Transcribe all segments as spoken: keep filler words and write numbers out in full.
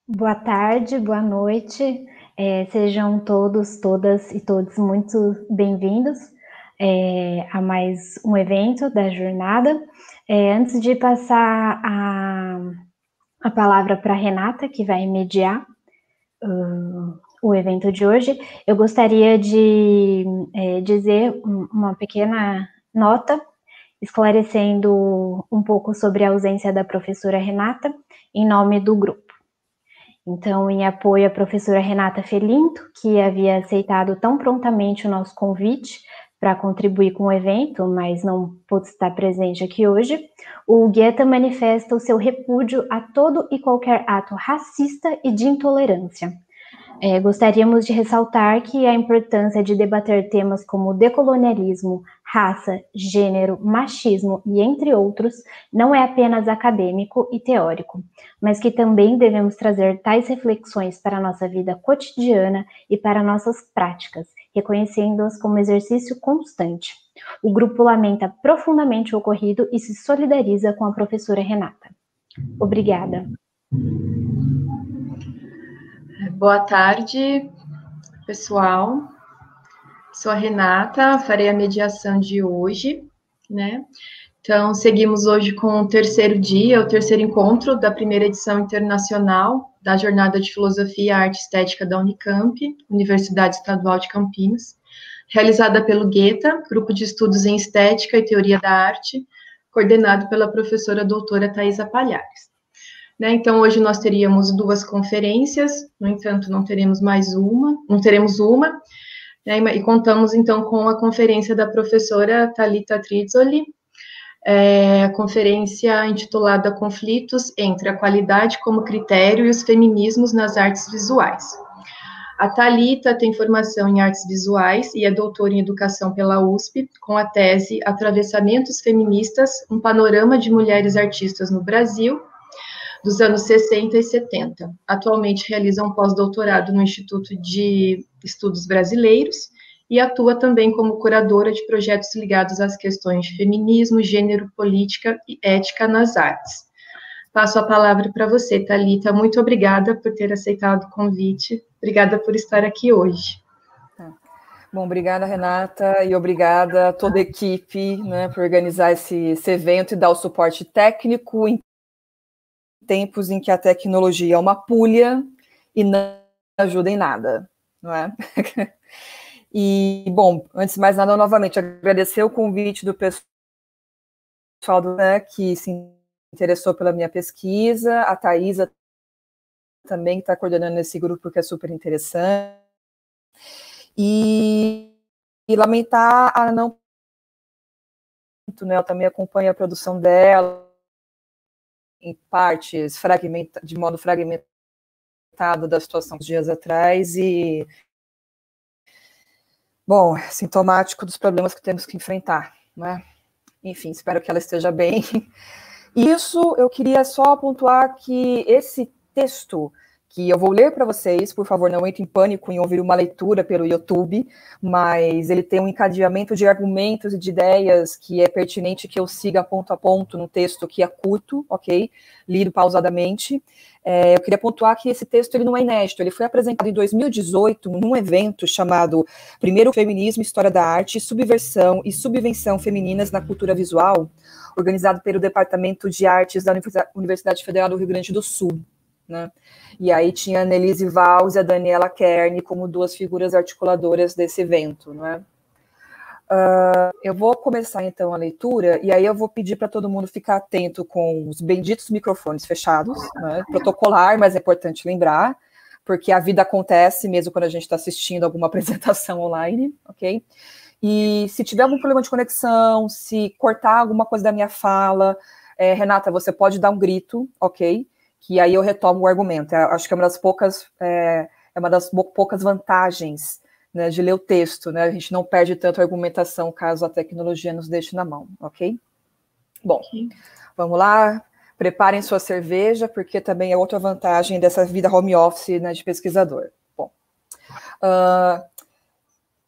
Boa tarde, boa noite, é, sejam todos, todas e todos muito bem-vindos é, a mais um evento da jornada. É, antes de passar a, a palavra para a Renata, que vai mediar uh, o evento de hoje, eu gostaria de é, dizer uma pequena nota esclarecendo um pouco sobre a ausência da professora Renata, em nome do grupo. Então, em apoio à professora Renata Felinto, que havia aceitado tão prontamente o nosso convite para contribuir com o evento, mas não pôde estar presente aqui hoje, o Guetta manifesta o seu repúdio a todo e qualquer ato racista e de intolerância. É, gostaríamos de ressaltar que a importância de debater temas como decolonialismo, raça, gênero, machismo e entre outros não é apenas acadêmico e teórico, mas que também devemos trazer tais reflexões para a nossa vida cotidiana e para nossas práticas, reconhecendo-as como exercício constante. O grupo lamenta profundamente o ocorrido e se solidariza com a professora Renata. Obrigada. Boa tarde, pessoal. Sou a Renata, farei a mediação de hoje, né? Então, seguimos hoje com o terceiro dia, o terceiro encontro da primeira edição internacional da Jornada de Filosofia, Arte e Estética da Unicamp, Universidade Estadual de Campinas, realizada pelo Guetta, Grupo de Estudos em Estética e Teoria da Arte, coordenado pela professora doutora Thaisa Palhares. Né, então, hoje nós teríamos duas conferências, no entanto, não teremos mais uma, não teremos uma, né, e contamos, então, com a conferência da professora Thalita Trizzoli, é, a conferência intitulada Conflitos entre a Qualidade como Critério e os Feminismos nas Artes Visuais. A Thalita tem formação em artes visuais e é doutora em educação pela U S P, com a tese Atravessamentos Feministas, um panorama de mulheres artistas no Brasil, dos anos sessenta e setenta. Atualmente realiza um pós-doutorado no Instituto de Estudos Brasileiros e atua também como curadora de projetos ligados às questões de feminismo, gênero, política e ética nas artes. Passo a palavra para você, Thalita. Muito obrigada por ter aceitado o convite. Obrigada por estar aqui hoje. Bom, obrigada, Renata, e obrigada a toda a equipe, né, por organizar esse, esse evento e dar o suporte técnico em tempos em que a tecnologia é uma pulha e não ajuda em nada, não é? E, bom, antes de mais nada, novamente, agradecer o convite do pessoal do, né, que se interessou pela minha pesquisa, a Thaisa também, que está coordenando esse grupo, que é super interessante, e, e lamentar a não... Né, eu também acompanho a produção dela, em partes, fragmenta, de modo fragmentado da situação dos dias atrás, e, bom, sintomático dos problemas que temos que enfrentar, né? Enfim, espero que ela esteja bem. Isso, eu queria só pontuar que esse texto que eu vou ler para vocês, por favor, não entre em pânico em ouvir uma leitura pelo YouTube, mas ele tem um encadeamento de argumentos e de ideias que é pertinente que eu siga ponto a ponto no texto, que é curto, ok? Lido pausadamente. É, eu queria pontuar que esse texto ele não é inédito, ele foi apresentado em dois mil e dezoito num evento chamado Primeiro Feminismo, História da Arte, Subversão e Subvenção Femininas na Cultura Visual, organizado pelo Departamento de Artes da Universidade Federal do Rio Grande do Sul. Né? E aí tinha a Annelise Valls e a Daniela Kern como duas figuras articuladoras desse evento. Né? Uh, eu vou começar então a leitura, e aí eu vou pedir para todo mundo ficar atento com os benditos microfones fechados, né? Protocolar, mas é importante lembrar, porque a vida acontece mesmo quando a gente está assistindo alguma apresentação online, ok? E se tiver algum problema de conexão, se cortar alguma coisa da minha fala, é, Renata, você pode dar um grito, ok? Que aí eu retomo o argumento. Eu acho que é uma das poucas, é, é uma das poucas vantagens, né, de ler o texto, né? A gente não perde tanto a argumentação caso a tecnologia nos deixe na mão, ok? Bom, okay. Vamos lá. Preparem sua cerveja, porque também é outra vantagem dessa vida home office, né, de pesquisador. Bom, uh,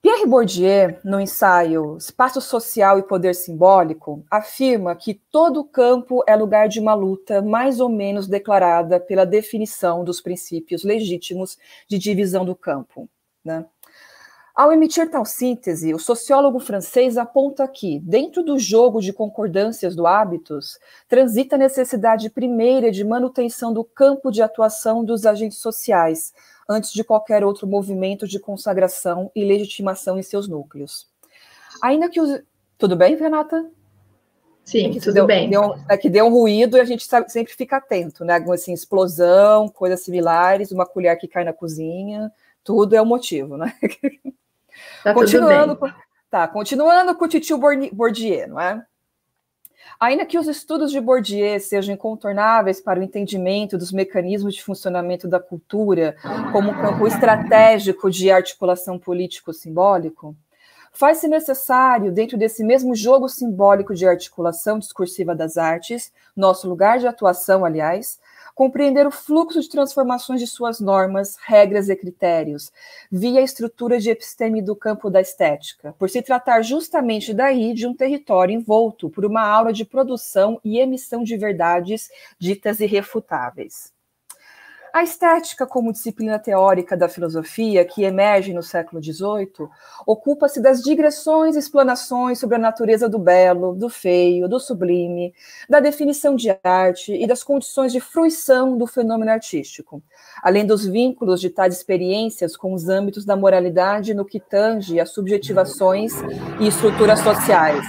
Pierre Bourdieu, no ensaio Espaço Social e Poder Simbólico, afirma que todo campo é lugar de uma luta mais ou menos declarada pela definição dos princípios legítimos de divisão do campo, né? Ao emitir tal síntese, o sociólogo francês aponta que, dentro do jogo de concordâncias do hábitos, transita a necessidade primeira de manutenção do campo de atuação dos agentes sociais, antes de qualquer outro movimento de consagração e legitimação em seus núcleos. Ainda que os... Tudo bem, Renata? Sim, é que tudo deu, bem. Deu, é que deu um ruído e a gente sabe, sempre fica atento, né? Assim, explosão, coisas similares, uma colher que cai na cozinha, tudo é o motivo, né? Tá continuando, tudo bem. Tá, continuando com o Titio Bourdieu, não é? Ainda que os estudos de Bourdieu sejam incontornáveis para o entendimento dos mecanismos de funcionamento da cultura como um campo estratégico de articulação político-simbólico, faz-se necessário, dentro desse mesmo jogo simbólico de articulação discursiva das artes, nosso lugar de atuação, aliás, compreender o fluxo de transformações de suas normas, regras e critérios, via a estrutura de episteme do campo da estética, por se tratar justamente daí de um território envolto por uma aura de produção e emissão de verdades ditas irrefutáveis. A estética, como disciplina teórica da filosofia, que emerge no século dezoito, ocupa-se das digressões e explanações sobre a natureza do belo, do feio, do sublime, da definição de arte e das condições de fruição do fenômeno artístico, além dos vínculos de tais experiências com os âmbitos da moralidade no que tange às subjetivações e estruturas sociais.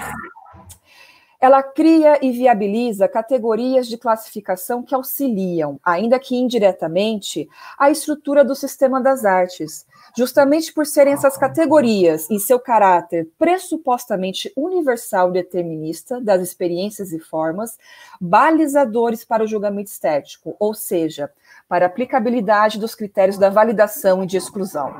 Ela cria e viabiliza categorias de classificação que auxiliam, ainda que indiretamente, a estrutura do sistema das artes, justamente por serem essas categorias, em seu caráter pressupostamente universal e determinista das experiências e formas, balizadores para o julgamento estético, ou seja, para a aplicabilidade dos critérios da validação e de exclusão.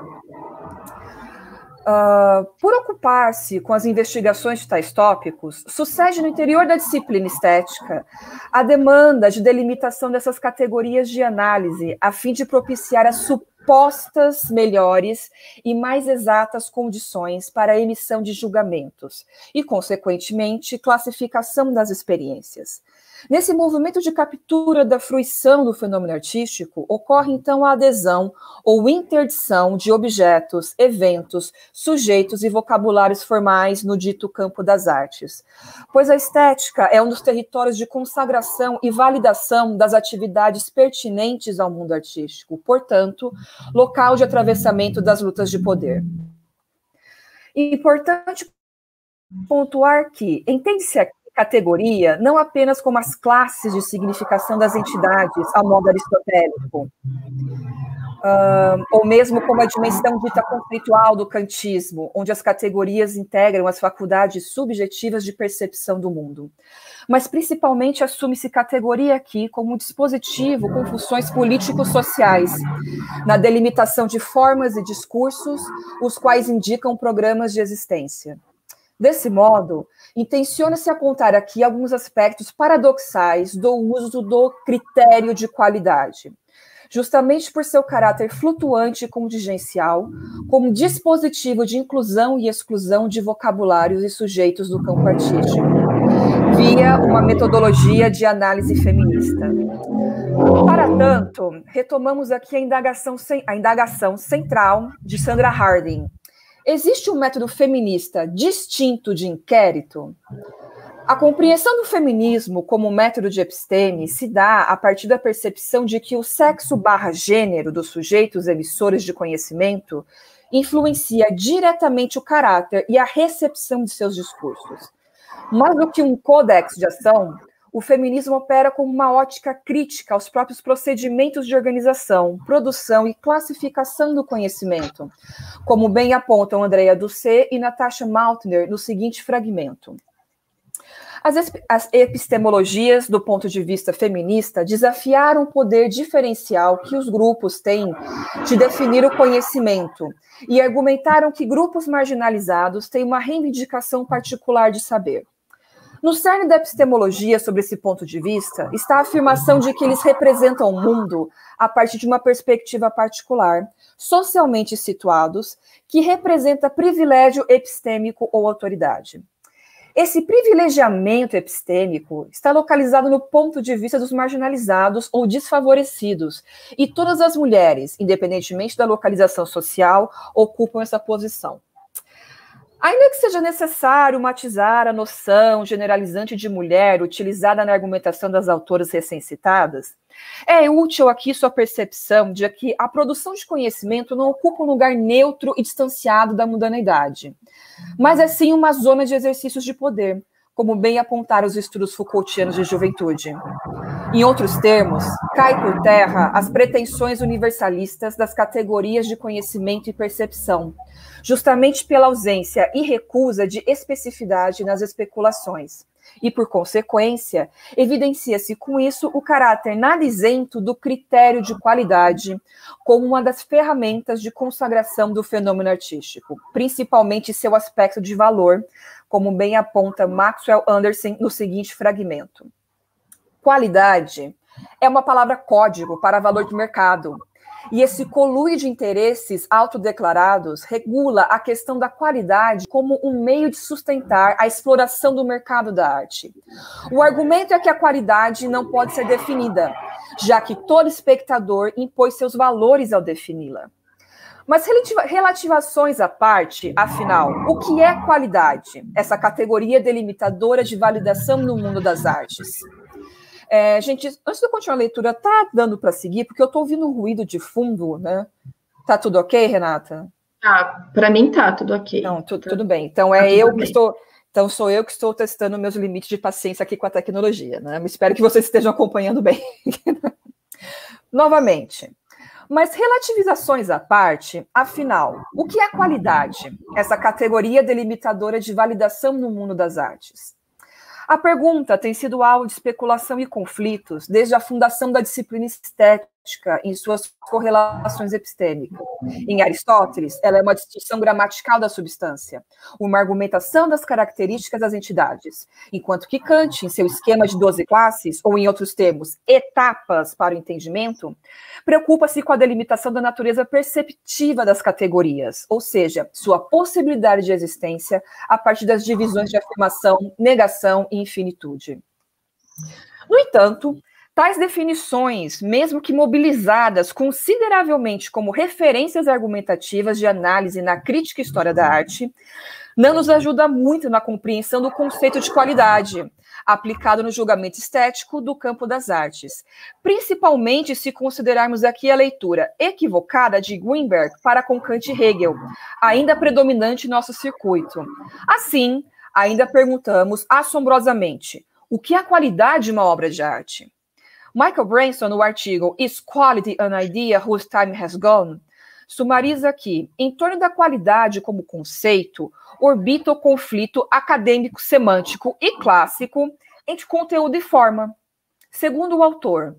Uh, por ocupar-se com as investigações de tais tópicos, sucede no interior da disciplina estética a demanda de delimitação dessas categorias de análise, a fim de propiciar as supostas melhores e mais exatas condições para a emissão de julgamentos e, consequentemente, classificação das experiências. Nesse movimento de captura da fruição do fenômeno artístico, ocorre então a adesão ou interdição de objetos, eventos, sujeitos e vocabulários formais no dito campo das artes, pois a estética é um dos territórios de consagração e validação das atividades pertinentes ao mundo artístico, portanto, local de atravessamento das lutas de poder. Importante pontuar que, entende-se aqui categoria não apenas como as classes de significação das entidades ao modo aristotélico, uh, ou mesmo como a dimensão dita conceitual do kantismo, onde as categorias integram as faculdades subjetivas de percepção do mundo, mas principalmente assume-se categoria aqui como um dispositivo com funções político-sociais, na delimitação de formas e discursos, os quais indicam programas de existência. Desse modo, intenciona-se apontar aqui alguns aspectos paradoxais do uso do critério de qualidade, justamente por seu caráter flutuante e contingencial, como dispositivo de inclusão e exclusão de vocabulários e sujeitos do campo artístico, via uma metodologia de análise feminista. Para tanto, retomamos aqui a indagação, a indagação central de Sandra Harding. Existe um método feminista distinto de inquérito? A compreensão do feminismo como método de episteme se dá a partir da percepção de que o sexo barra gênero dos sujeitos emissores de conhecimento influencia diretamente o caráter e a recepção de seus discursos. Mais do que um códex de ação, o feminismo opera como uma ótica crítica aos próprios procedimentos de organização, produção e classificação do conhecimento, como bem apontam Andrea Doucet e Natasha Maltner no seguinte fragmento. As, as epistemologias, do ponto de vista feminista, desafiaram o poder diferencial que os grupos têm de definir o conhecimento e argumentaram que grupos marginalizados têm uma reivindicação particular de saber. No cerne da epistemologia, sobre esse ponto de vista, está a afirmação de que eles representam o mundo a partir de uma perspectiva particular, socialmente situados, que representa privilégio epistêmico ou autoridade. Esse privilegiamento epistêmico está localizado no ponto de vista dos marginalizados ou desfavorecidos, e todas as mulheres, independentemente da localização social, ocupam essa posição. Ainda que seja necessário matizar a noção generalizante de mulher utilizada na argumentação das autoras recém-citadas, é útil aqui sua percepção de que a produção de conhecimento não ocupa um lugar neutro e distanciado da mundaneidade, mas é sim uma zona de exercícios de poder, como bem apontaram os estudos Foucaultianos de juventude. Em outros termos, cai por terra as pretensões universalistas das categorias de conhecimento e percepção, justamente pela ausência e recusa de especificidade nas especulações. E, por consequência, evidencia-se com isso o caráter nada isento do critério de qualidade como uma das ferramentas de consagração do fenômeno artístico, principalmente seu aspecto de valor, como bem aponta Maxwell Anderson no seguinte fragmento. Qualidade é uma palavra código para valor de mercado, e esse conluio de interesses autodeclarados regula a questão da qualidade como um meio de sustentar a exploração do mercado da arte. O argumento é que a qualidade não pode ser definida, já que todo espectador impôs seus valores ao defini-la. Mas relativações à parte, afinal, o que é qualidade? Essa categoria delimitadora de validação no mundo das artes. É, gente, antes de eu continuar a leitura, tá dando para seguir? Porque eu estou ouvindo um ruído de fundo, né? Tá tudo ok, Renata? Ah, para mim tá tudo ok. Não, tu, tudo bem. Então é tá eu que bem. estou. Então sou eu que estou testando meus limites de paciência aqui com a tecnologia, né? Eu espero que vocês estejam acompanhando bem. Novamente. Mas relativizações à parte, afinal, o que é qualidade? Essa categoria delimitadora de validação no mundo das artes. A pergunta tem sido alvo de especulação e conflitos desde a fundação da disciplina estética em suas correlações epistêmicas. Em Aristóteles, ela é uma distinção gramatical da substância, uma argumentação das características das entidades, enquanto que Kant, em seu esquema de doze classes, ou em outros termos, etapas para o entendimento, preocupa-se com a delimitação da natureza perceptiva das categorias, ou seja, sua possibilidade de existência a partir das divisões de afirmação, negação e infinitude. No entanto, tais definições, mesmo que mobilizadas consideravelmente como referências argumentativas de análise na crítica e história da arte, não nos ajuda muito na compreensão do conceito de qualidade, aplicado no julgamento estético do campo das artes, principalmente se considerarmos aqui a leitura equivocada de Greenberg para com Kant e Hegel, ainda predominante em nosso circuito. Assim, ainda perguntamos assombrosamente, o que é a qualidade de uma obra de arte? Michael Branson, no artigo Is Quality an Idea Whose Time Has Gone?, sumariza que, em torno da qualidade como conceito, orbita o conflito acadêmico-semântico e clássico entre conteúdo e forma. Segundo o autor,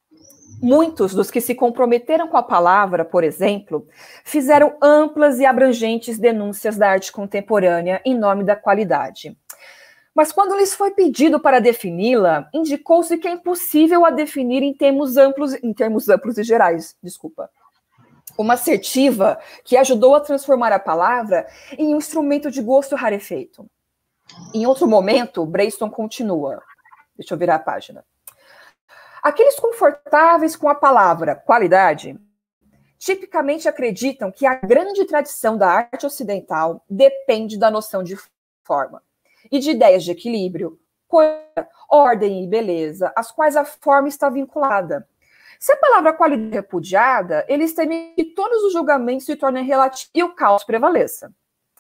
muitos dos que se comprometeram com a palavra, por exemplo, fizeram amplas e abrangentes denúncias da arte contemporânea em nome da qualidade. Mas quando lhes foi pedido para defini-la, indicou-se que é impossível a definir em termos amplos, em termos amplos e gerais, desculpa. Uma assertiva que ajudou a transformar a palavra em um instrumento de gosto rarefeito. Em outro momento, Brayston continua. Deixa eu virar a página. Aqueles confortáveis com a palavra qualidade tipicamente acreditam que a grande tradição da arte ocidental depende da noção de forma e de ideias de equilíbrio, cor, ordem e beleza, às quais a forma está vinculada. Se a palavra qualidade é repudiada, eles temem que todos os julgamentos se tornem relativos e o caos prevaleça.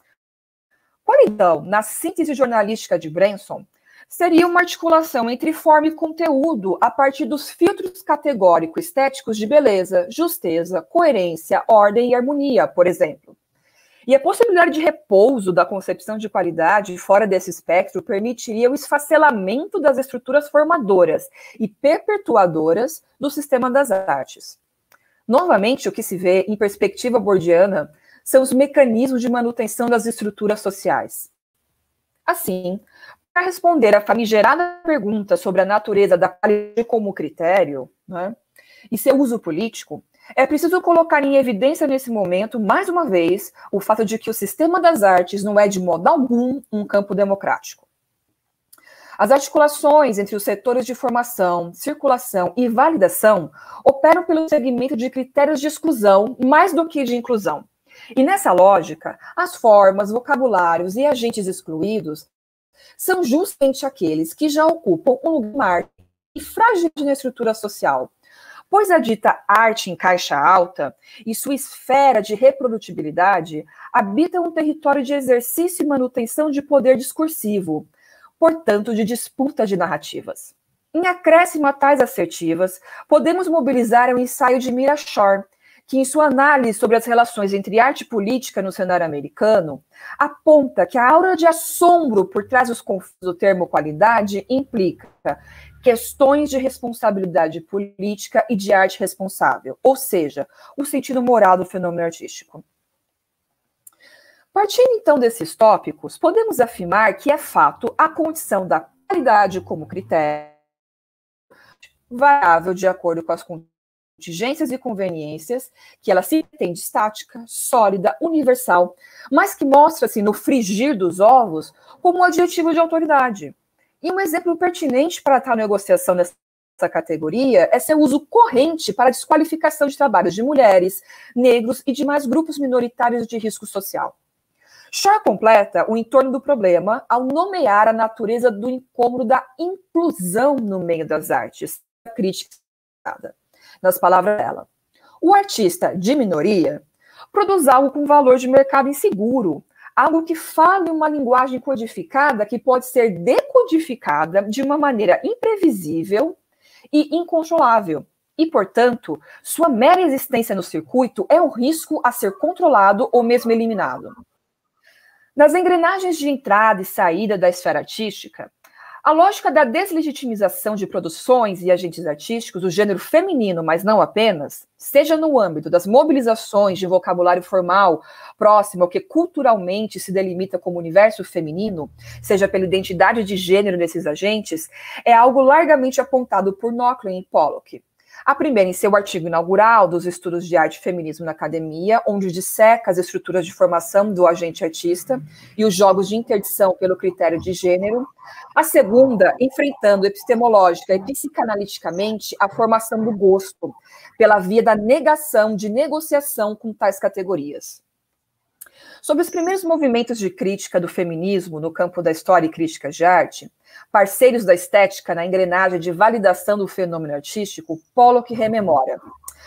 Qualidade, na síntese jornalística de Branson, seria uma articulação entre forma e conteúdo a partir dos filtros categórico-estéticos de beleza, justeza, coerência, ordem e harmonia, por exemplo. E a possibilidade de repouso da concepção de qualidade fora desse espectro permitiria o esfacelamento das estruturas formadoras e perpetuadoras do sistema das artes. Novamente, o que se vê em perspectiva bourdiana são os mecanismos de manutenção das estruturas sociais. Assim, a Para responder a famigerada pergunta sobre a natureza da qualidade como critério, né, e seu uso político, é preciso colocar em evidência nesse momento, mais uma vez, o fato de que o sistema das artes não é de modo algum um campo democrático. As articulações entre os setores de formação, circulação e validação operam pelo segmento de critérios de exclusão mais do que de inclusão. E nessa lógica, as formas, vocabulários e agentes excluídos são justamente aqueles que já ocupam um lugar e frágil na estrutura social, pois a dita arte em caixa alta e sua esfera de reprodutibilidade habitam um território de exercício e manutenção de poder discursivo, portanto, de disputa de narrativas. Em acréscimo a tais assertivas, podemos mobilizar o ensaio de Mira Shor, que em sua análise sobre as relações entre arte e política no cenário americano, aponta que a aura de assombro por trás dos conflitos do termo qualidade implica questões de responsabilidade política e de arte responsável, ou seja, o sentido moral do fenômeno artístico. Partindo então desses tópicos, podemos afirmar que é fato a condição da qualidade como critério variável de acordo com as contingências e conveniências, que ela se tem de estática, sólida, universal, mas que mostra-se no frigir dos ovos como um adjetivo de autoridade. E um exemplo pertinente para tal negociação dessa categoria é seu uso corrente para a desqualificação de trabalhos de mulheres, negros e demais grupos minoritários de risco social. Shor completa o entorno do problema ao nomear a natureza do incômodo da inclusão no meio das artes, a crítica nas palavras dela. O artista de minoria produz algo com valor de mercado inseguro, algo que fala uma linguagem codificada que pode ser decodificada de uma maneira imprevisível e incontrolável. E, portanto, sua mera existência no circuito é um risco a ser controlado ou mesmo eliminado. Nas engrenagens de entrada e saída da esfera artística, a lógica da deslegitimização de produções e agentes artísticos do gênero feminino, mas não apenas, seja no âmbito das mobilizações de vocabulário formal próximo ao que culturalmente se delimita como universo feminino, seja pela identidade de gênero desses agentes, é algo largamente apontado por Nochlin e Pollock. A primeira em seu artigo inaugural dos estudos de arte e feminismo na academia, onde disseca as estruturas de formação do agente artista e os jogos de interdição pelo critério de gênero. A segunda, enfrentando epistemológica e psicanaliticamente a formação do gosto, pela via da negação de negociação com tais categorias. Sobre os primeiros movimentos de crítica do feminismo no campo da história e crítica de arte, parceiros da estética na engrenagem de validação do fenômeno artístico, Pollock rememora.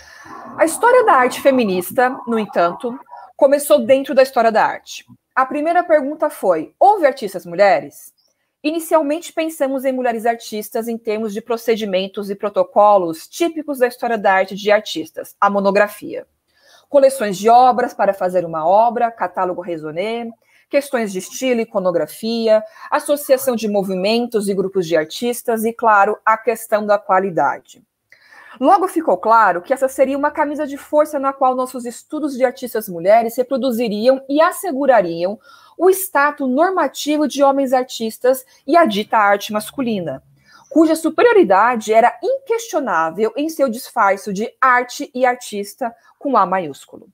A história da arte feminista, no entanto, começou dentro da história da arte. A primeira pergunta foi: houve artistas mulheres? Inicialmente pensamos em mulheres artistas em termos de procedimentos e protocolos típicos da história da arte de artistas, a monografia. Coleções de obras para fazer uma obra, catálogo raisonné, questões de estilo, iconografia, associação de movimentos e grupos de artistas e, claro, a questão da qualidade. Logo ficou claro que essa seria uma camisa de força na qual nossos estudos de artistas mulheres reproduziriam e assegurariam o status normativo de homens artistas e a dita arte masculina, cuja superioridade era inquestionável em seu disfarce de arte e artista com A maiúsculo.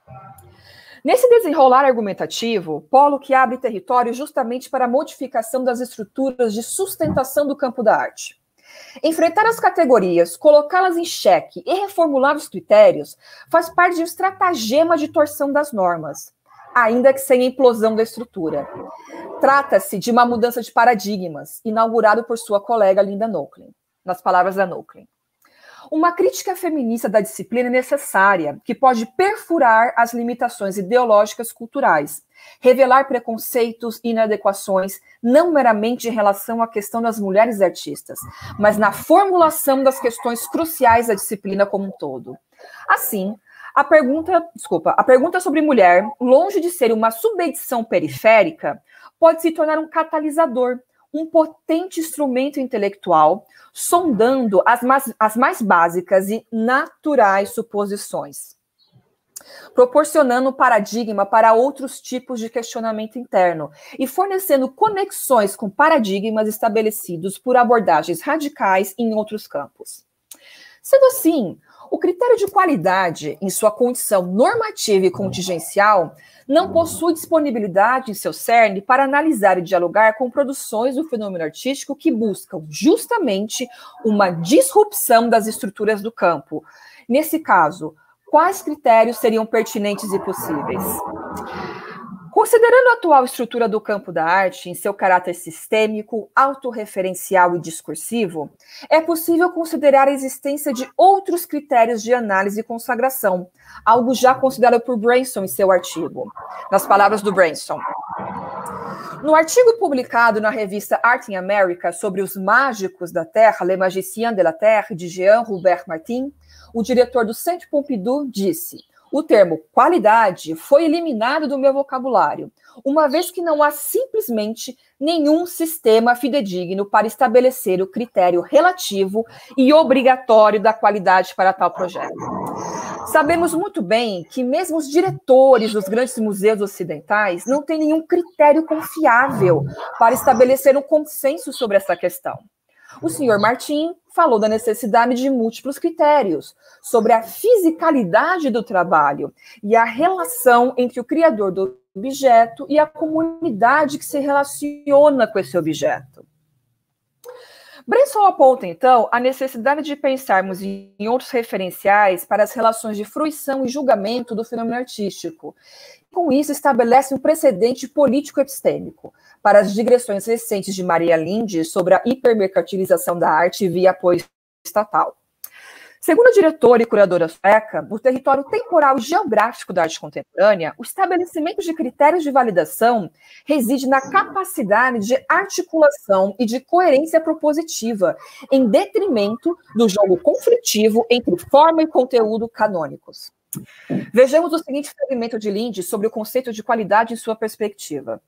Nesse desenrolar argumentativo, Pollock abre território justamente para a modificação das estruturas de sustentação do campo da arte. Enfrentar as categorias, colocá-las em xeque e reformular os critérios faz parte de um estratagema de torção das normas, ainda que sem a implosão da estrutura. Trata-se de uma mudança de paradigmas, inaugurado por sua colega Linda Nochlin, nas palavras da Nochlin. Uma crítica feminista da disciplina é necessária, que pode perfurar as limitações ideológicas culturais, revelar preconceitos e inadequações, não meramente em relação à questão das mulheres artistas, mas na formulação das questões cruciais da disciplina como um todo. Assim, a pergunta, desculpa, a pergunta sobre mulher, longe de ser uma subedição periférica, pode se tornar um catalisador, um potente instrumento intelectual, sondando as mais, as mais básicas e naturais suposições. proporcionando um paradigma para outros tipos de questionamento interno e fornecendo conexões com paradigmas estabelecidos por abordagens radicais em outros campos. Sendo assim, o critério de qualidade, em sua condição normativa e contingencial, não possui disponibilidade em seu cerne para analisar e dialogar com produções do fenômeno artístico que buscam justamente uma disrupção das estruturas do campo. Nesse caso, quais critérios seriam pertinentes e possíveis? Considerando a atual estrutura do campo da arte em seu caráter sistêmico, autorreferencial e discursivo, é possível considerar a existência de outros critérios de análise e consagração, algo já considerado por Branson em seu artigo. Nas palavras do Branson, no artigo publicado na revista Art in America sobre os mágicos da Terra, Les Magiciens de la Terre, de Jean Robert Martin, o diretor do Centre Pompidou disse: o termo qualidade foi eliminado do meu vocabulário, uma vez que não há simplesmente nenhum sistema fidedigno para estabelecer o critério relativo e obrigatório da qualidade para tal projeto. Sabemos muito bem que mesmo os diretores dos grandes museus ocidentais não têm nenhum critério confiável para estabelecer um consenso sobre essa questão. O senhor Martin falou da necessidade de múltiplos critérios sobre a fisicalidade do trabalho e a relação entre o criador do objeto e a comunidade que se relaciona com esse objeto. Branson aponta, então, a necessidade de pensarmos em outros referenciais para as relações de fruição e julgamento do fenômeno artístico. Com isso, estabelece um precedente político-epistêmico para as digressões recentes de Maria Linde sobre a hipermercantilização da arte via apoio estatal. Segundo a diretora e curadora sueca, no território temporal e geográfico da arte contemporânea, o estabelecimento de critérios de validação reside na capacidade de articulação e de coerência propositiva, em detrimento do jogo conflitivo entre forma e conteúdo canônicos. Vejamos o seguinte fragmento de Linde sobre o conceito de qualidade em sua perspectiva.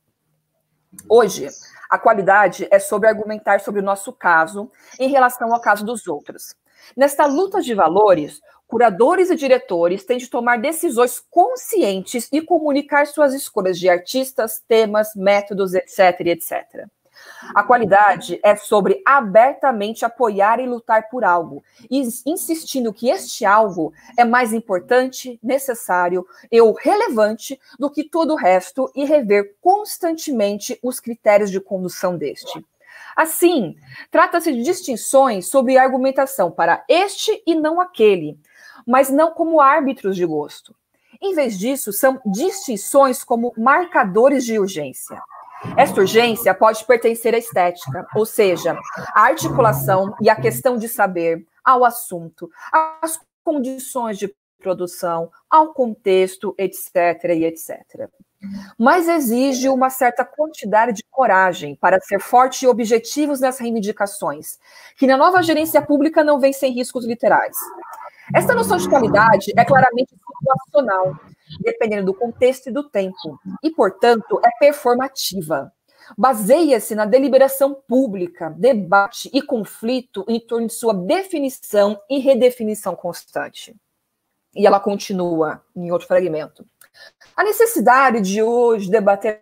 Hoje, a qualidade é sobre argumentar sobre o nosso caso em relação ao caso dos outros. Nesta luta de valores, curadores e diretores têm de tomar decisões conscientes e comunicar suas escolhas de artistas, temas, métodos, etc, etcétera. A qualidade é sobre abertamente apoiar e lutar por algo, insistindo que este algo é mais importante, necessário e relevante do que todo o resto e rever constantemente os critérios de condução deste. Assim, trata-se de distinções sobre argumentação para este e não aquele, mas não como árbitros de gosto. Em vez disso, são distinções como marcadores de urgência. Esta urgência pode pertencer à estética, ou seja, à articulação e à questão de saber, ao assunto, às condições de produção, ao contexto, etc, e etcétera. Mas exige uma certa quantidade de coragem para ser forte e objetivos nas reivindicações, que na nova gerência pública não vem sem riscos literais. Esta noção de qualidade é claramente situacional, dependendo do contexto e do tempo, e, portanto, é performativa. Baseia-se na deliberação pública, debate e conflito em torno de sua definição e redefinição constante. E ela continua em outro fragmento. A necessidade de hoje debater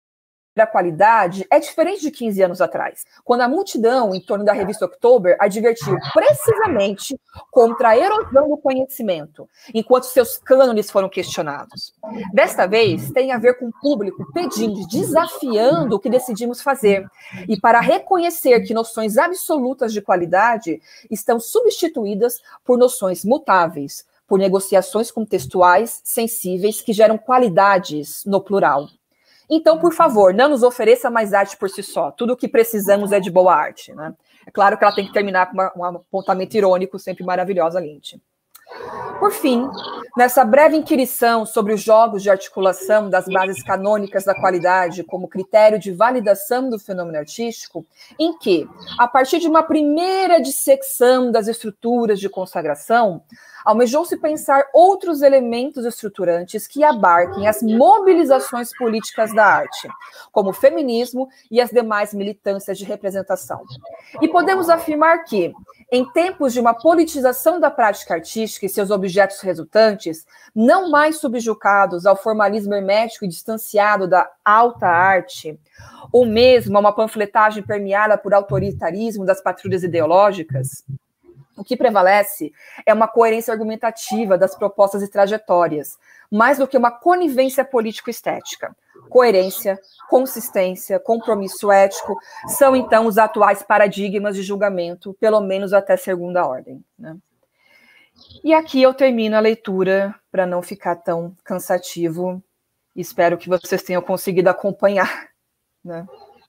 a qualidade é diferente de quinze anos atrás, quando a multidão em torno da revista October advertiu precisamente contra a erosão do conhecimento, enquanto seus cânones foram questionados. Desta vez, tem a ver com o público pedindo, desafiando o que decidimos fazer, e para reconhecer que noções absolutas de qualidade estão substituídas por noções mutáveis, por negociações contextuais sensíveis que geram qualidades no plural. Então, por favor, não nos ofereça mais arte por si só. Tudo o que precisamos é de boa arte, né? É claro que ela tem que terminar com uma, um apontamento irônico, sempre maravilhosa, Linde. Por fim, nessa breve inquirição sobre os jogos de articulação das bases canônicas da qualidade como critério de validação do fenômeno artístico, em que, a partir de uma primeira dissecção das estruturas de consagração, almejou-se pensar outros elementos estruturantes que abarquem as mobilizações políticas da arte, como o feminismo e as demais militâncias de representação. E podemos afirmar que, em tempos de uma politização da prática artística estética e seus objetos resultantes, não mais subjugados ao formalismo hermético e distanciado da alta arte, ou mesmo a uma panfletagem permeada por autoritarismo das patrulhas ideológicas, o que prevalece é uma coerência argumentativa das propostas e trajetórias, mais do que uma conivência político-estética. Coerência, consistência, compromisso ético são, então, os atuais paradigmas de julgamento, pelo menos até segunda ordem, né? E aqui eu termino a leitura, para não ficar tão cansativo. Espero que vocês tenham conseguido acompanhar, né?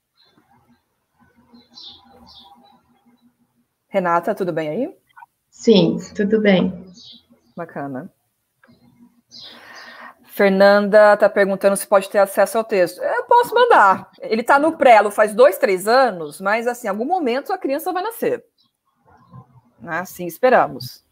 Renata, tudo bem aí? Sim, tudo bem. Bacana. Fernanda está perguntando se pode ter acesso ao texto. Eu posso mandar. Ele está no prelo faz dois, três anos, mas, assim, em algum momento a criança vai nascer. Assim esperamos.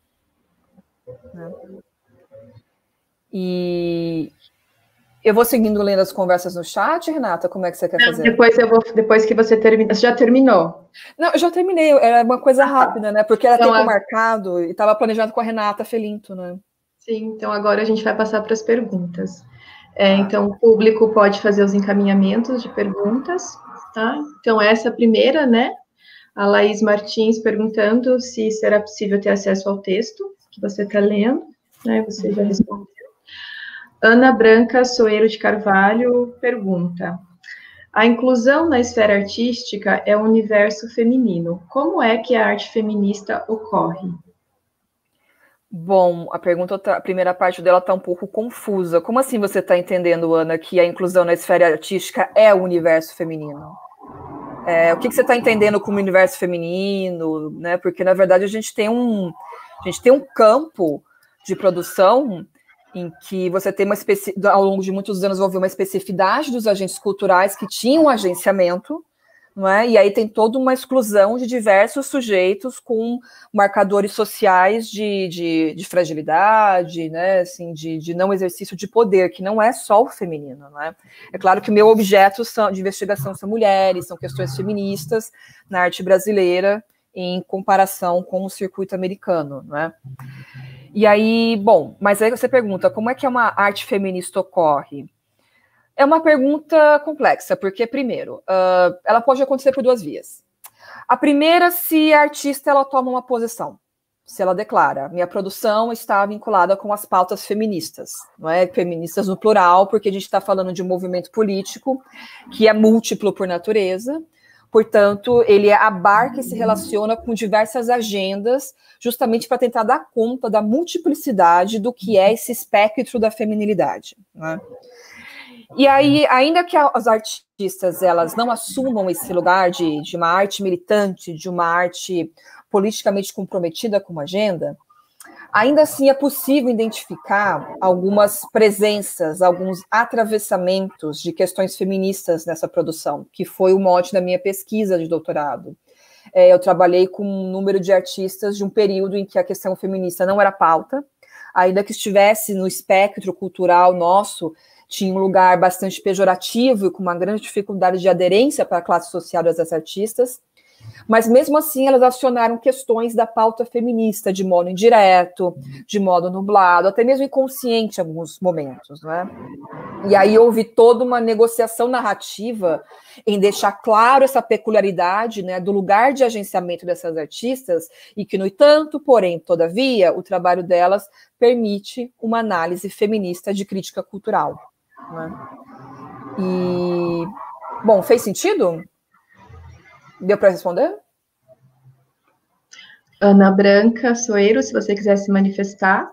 E eu vou seguindo lendo as conversas no chat, Renata, como é que você quer fazer? Depois, eu vou, depois que você termina. Você já terminou? Não, eu já terminei. Era uma coisa rápida, né? Porque era então, tempo a... marcado e estava planejado com a Renata Felinto, né? Sim, então agora a gente vai passar para as perguntas. É, ah. Então, o público pode fazer os encaminhamentos de perguntas, tá? Então, essa primeira, né? A Laís Martins perguntando se será possível ter acesso ao texto que você está lendo, né? Você já respondeu. Ana Branca Soeiro de Carvalho pergunta: a inclusão na esfera artística é o universo feminino. Como é que a arte feminista ocorre? Bom, a pergunta, a primeira parte dela está um pouco confusa. Como assim você está entendendo, Ana, que a inclusão na esfera artística é o universo feminino? É, o que, que você está entendendo como universo feminino, né? Porque, na verdade, a gente tem um, a gente tem um campo de produção em que você tem uma especi... ao longo de muitos anos houve uma especificidade dos agentes culturais que tinham agenciamento, não é? E aí tem toda uma exclusão de diversos sujeitos com marcadores sociais de, de, de fragilidade, né? Assim, de, de não exercício de poder, que não é só o feminino, não é? É claro que o meu objeto são, de investigação são mulheres, são questões feministas na arte brasileira em comparação com o circuito americano, não é? E aí, bom, mas aí você pergunta, como é que uma arte feminista ocorre? É uma pergunta complexa, porque, primeiro, uh, ela pode acontecer por duas vias. A primeira, se a artista ela toma uma posição, se ela declara, minha produção está vinculada com as pautas feministas, não é? Feministas no plural, porque a gente está falando de um movimento político que é múltiplo por natureza, portanto, ele abarca e se relaciona com diversas agendas, justamente para tentar dar conta da multiplicidade do que é esse espectro da feminilidade, não é? E aí, ainda que as artistas elas não assumam esse lugar de, de uma arte militante, de uma arte politicamente comprometida com uma agenda, ainda assim é possível identificar algumas presenças, alguns atravessamentos de questões feministas nessa produção, que foi o mote da minha pesquisa de doutorado. É, eu trabalhei com um número de artistas de um período em que a questão feminista não era pauta, ainda que estivesse no espectro cultural nosso, tinha um lugar bastante pejorativo e com uma grande dificuldade de aderência para a classe social dessas artistas, mas mesmo assim elas acionaram questões da pauta feminista de modo indireto, de modo nublado, até mesmo inconsciente em alguns momentos, não é? E aí houve toda uma negociação narrativa em deixar claro essa peculiaridade, né, do lugar de agenciamento dessas artistas e que, no entanto, porém, todavia, o trabalho delas permite uma análise feminista de crítica cultural. Né? E, bom, fez sentido? Deu para responder? Ana Branca Soeiro, se você quiser se manifestar.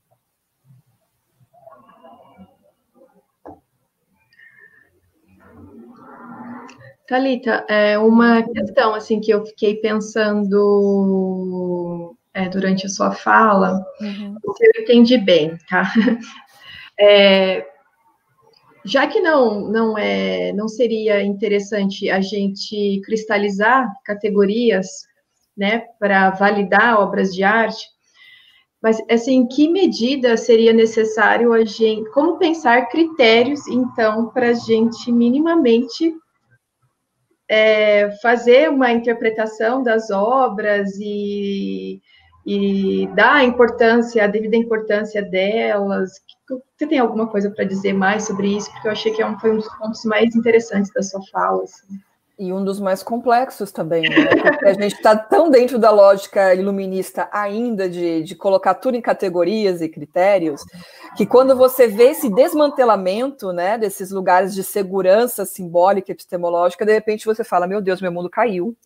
Thalita, é uma questão assim que eu fiquei pensando é, durante a sua fala, uhum. Se eu entendi bem, tá? É, já que não, não, é, não seria interessante a gente cristalizar categorias, né, para validar obras de arte, mas, assim, em que medida seria necessário a gente, como pensar critérios, então, para a gente minimamente é, fazer uma interpretação das obras e, e dar a importância, a devida importância delas. Você tem alguma coisa para dizer mais sobre isso? Porque eu achei que é um, foi um dos pontos mais interessantes da sua fala. Assim. E um dos mais complexos também, né? Porque a gente está tão dentro da lógica iluminista ainda de, de colocar tudo em categorias e critérios, que quando você vê esse desmantelamento, né, desses lugares de segurança simbólica e epistemológica, de repente você fala, meu Deus, meu mundo caiu.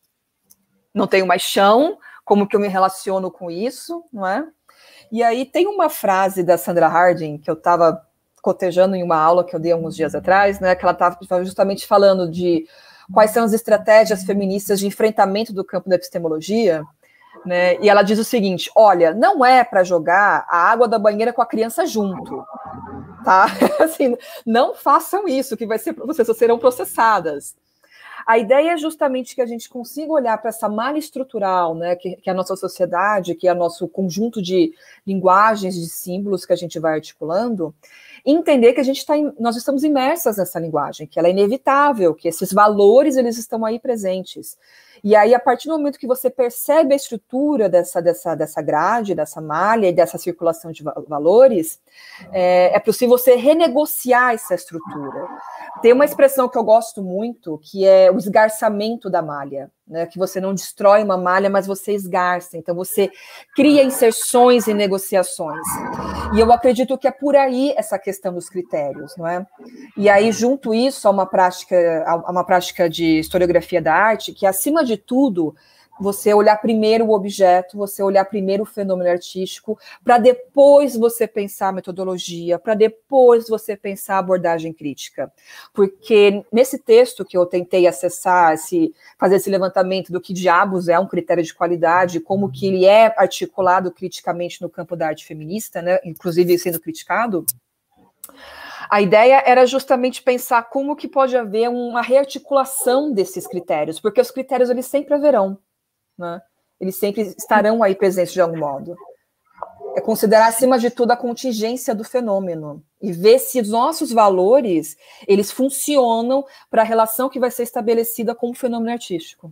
Não tenho mais chão, como que eu me relaciono com isso, não é? E aí tem uma frase da Sandra Harding, que eu estava cotejando em uma aula que eu dei alguns dias atrás, né, que ela estava justamente falando de quais são as estratégias feministas de enfrentamento do campo da epistemologia, né? E ela diz o seguinte, olha, não é para jogar a água da banheira com a criança junto, tá? Assim, não façam isso, que vai ser, vocês serão processadas. A ideia é justamente que a gente consiga olhar para essa malha estrutural, né, que, que é a nossa sociedade, que é o nosso conjunto de linguagens, de símbolos que a gente vai articulando, e entender que a gente tá, nós estamos imersas nessa linguagem, que ela é inevitável, que esses valores eles estão aí presentes. E aí, a partir do momento que você percebe a estrutura dessa, dessa, dessa grade, dessa malha e dessa circulação de valores, é, é possível você renegociar essa estrutura. Tem uma expressão que eu gosto muito, que é o esgarçamento da malha, né? Que você não destrói uma malha, mas você esgarça. Então, você cria inserções e negociações. E eu acredito que é por aí essa questão dos critérios, não é? E aí, junto isso, a uma prática, a uma prática de historiografia da arte, que, acima de tudo, você olhar primeiro o objeto, você olhar primeiro o fenômeno artístico, para depois você pensar a metodologia, para depois você pensar a abordagem crítica. Porque nesse texto que eu tentei acessar, esse, fazer esse levantamento do que diabos é um critério de qualidade, como que ele é articulado criticamente no campo da arte feminista, né, inclusive sendo criticado, a ideia era justamente pensar como que pode haver uma rearticulação desses critérios, porque os critérios eles sempre haverão. Né? Eles sempre estarão aí presentes de algum modo. É considerar, acima de tudo, a contingência do fenômeno e ver se os nossos valores eles funcionam para a relação que vai ser estabelecida com o fenômeno artístico.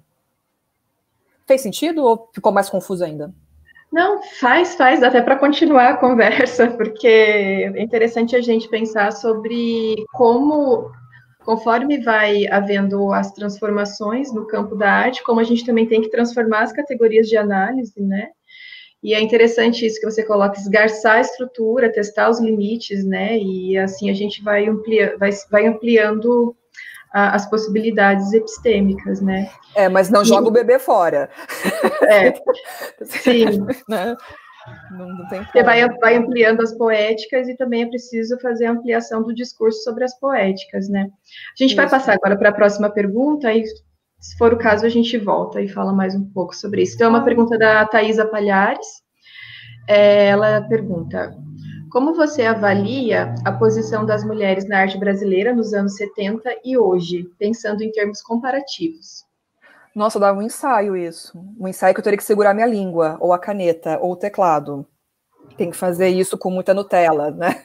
Fez sentido ou ficou mais confuso ainda? Não, faz, faz, até para continuar a conversa, porque é interessante a gente pensar sobre como, conforme vai havendo as transformações no campo da arte, como a gente também tem que transformar as categorias de análise, né? E é interessante isso que você coloca, esgarçar a estrutura, testar os limites, né? E assim a gente vai, amplia, vai, vai ampliando a, as possibilidades epistêmicas, né? É, mas não e, joga o bebê fora. É, sim. Né? Não, não tem Você vai, vai ampliando as poéticas e também é preciso fazer a ampliação do discurso sobre as poéticas, né? A gente Isso. vai passar agora para a próxima pergunta e, se for o caso, a gente volta e fala mais um pouco sobre isso. Então, é uma ah. pergunta da Thaisa Palhares. É, ela pergunta, como você avalia a posição das mulheres na arte brasileira nos anos setenta e hoje, pensando em termos comparativos? Nossa, dá um ensaio isso. Um ensaio que eu teria que segurar minha língua, ou a caneta, ou o teclado. Tem que fazer isso com muita Nutella, né?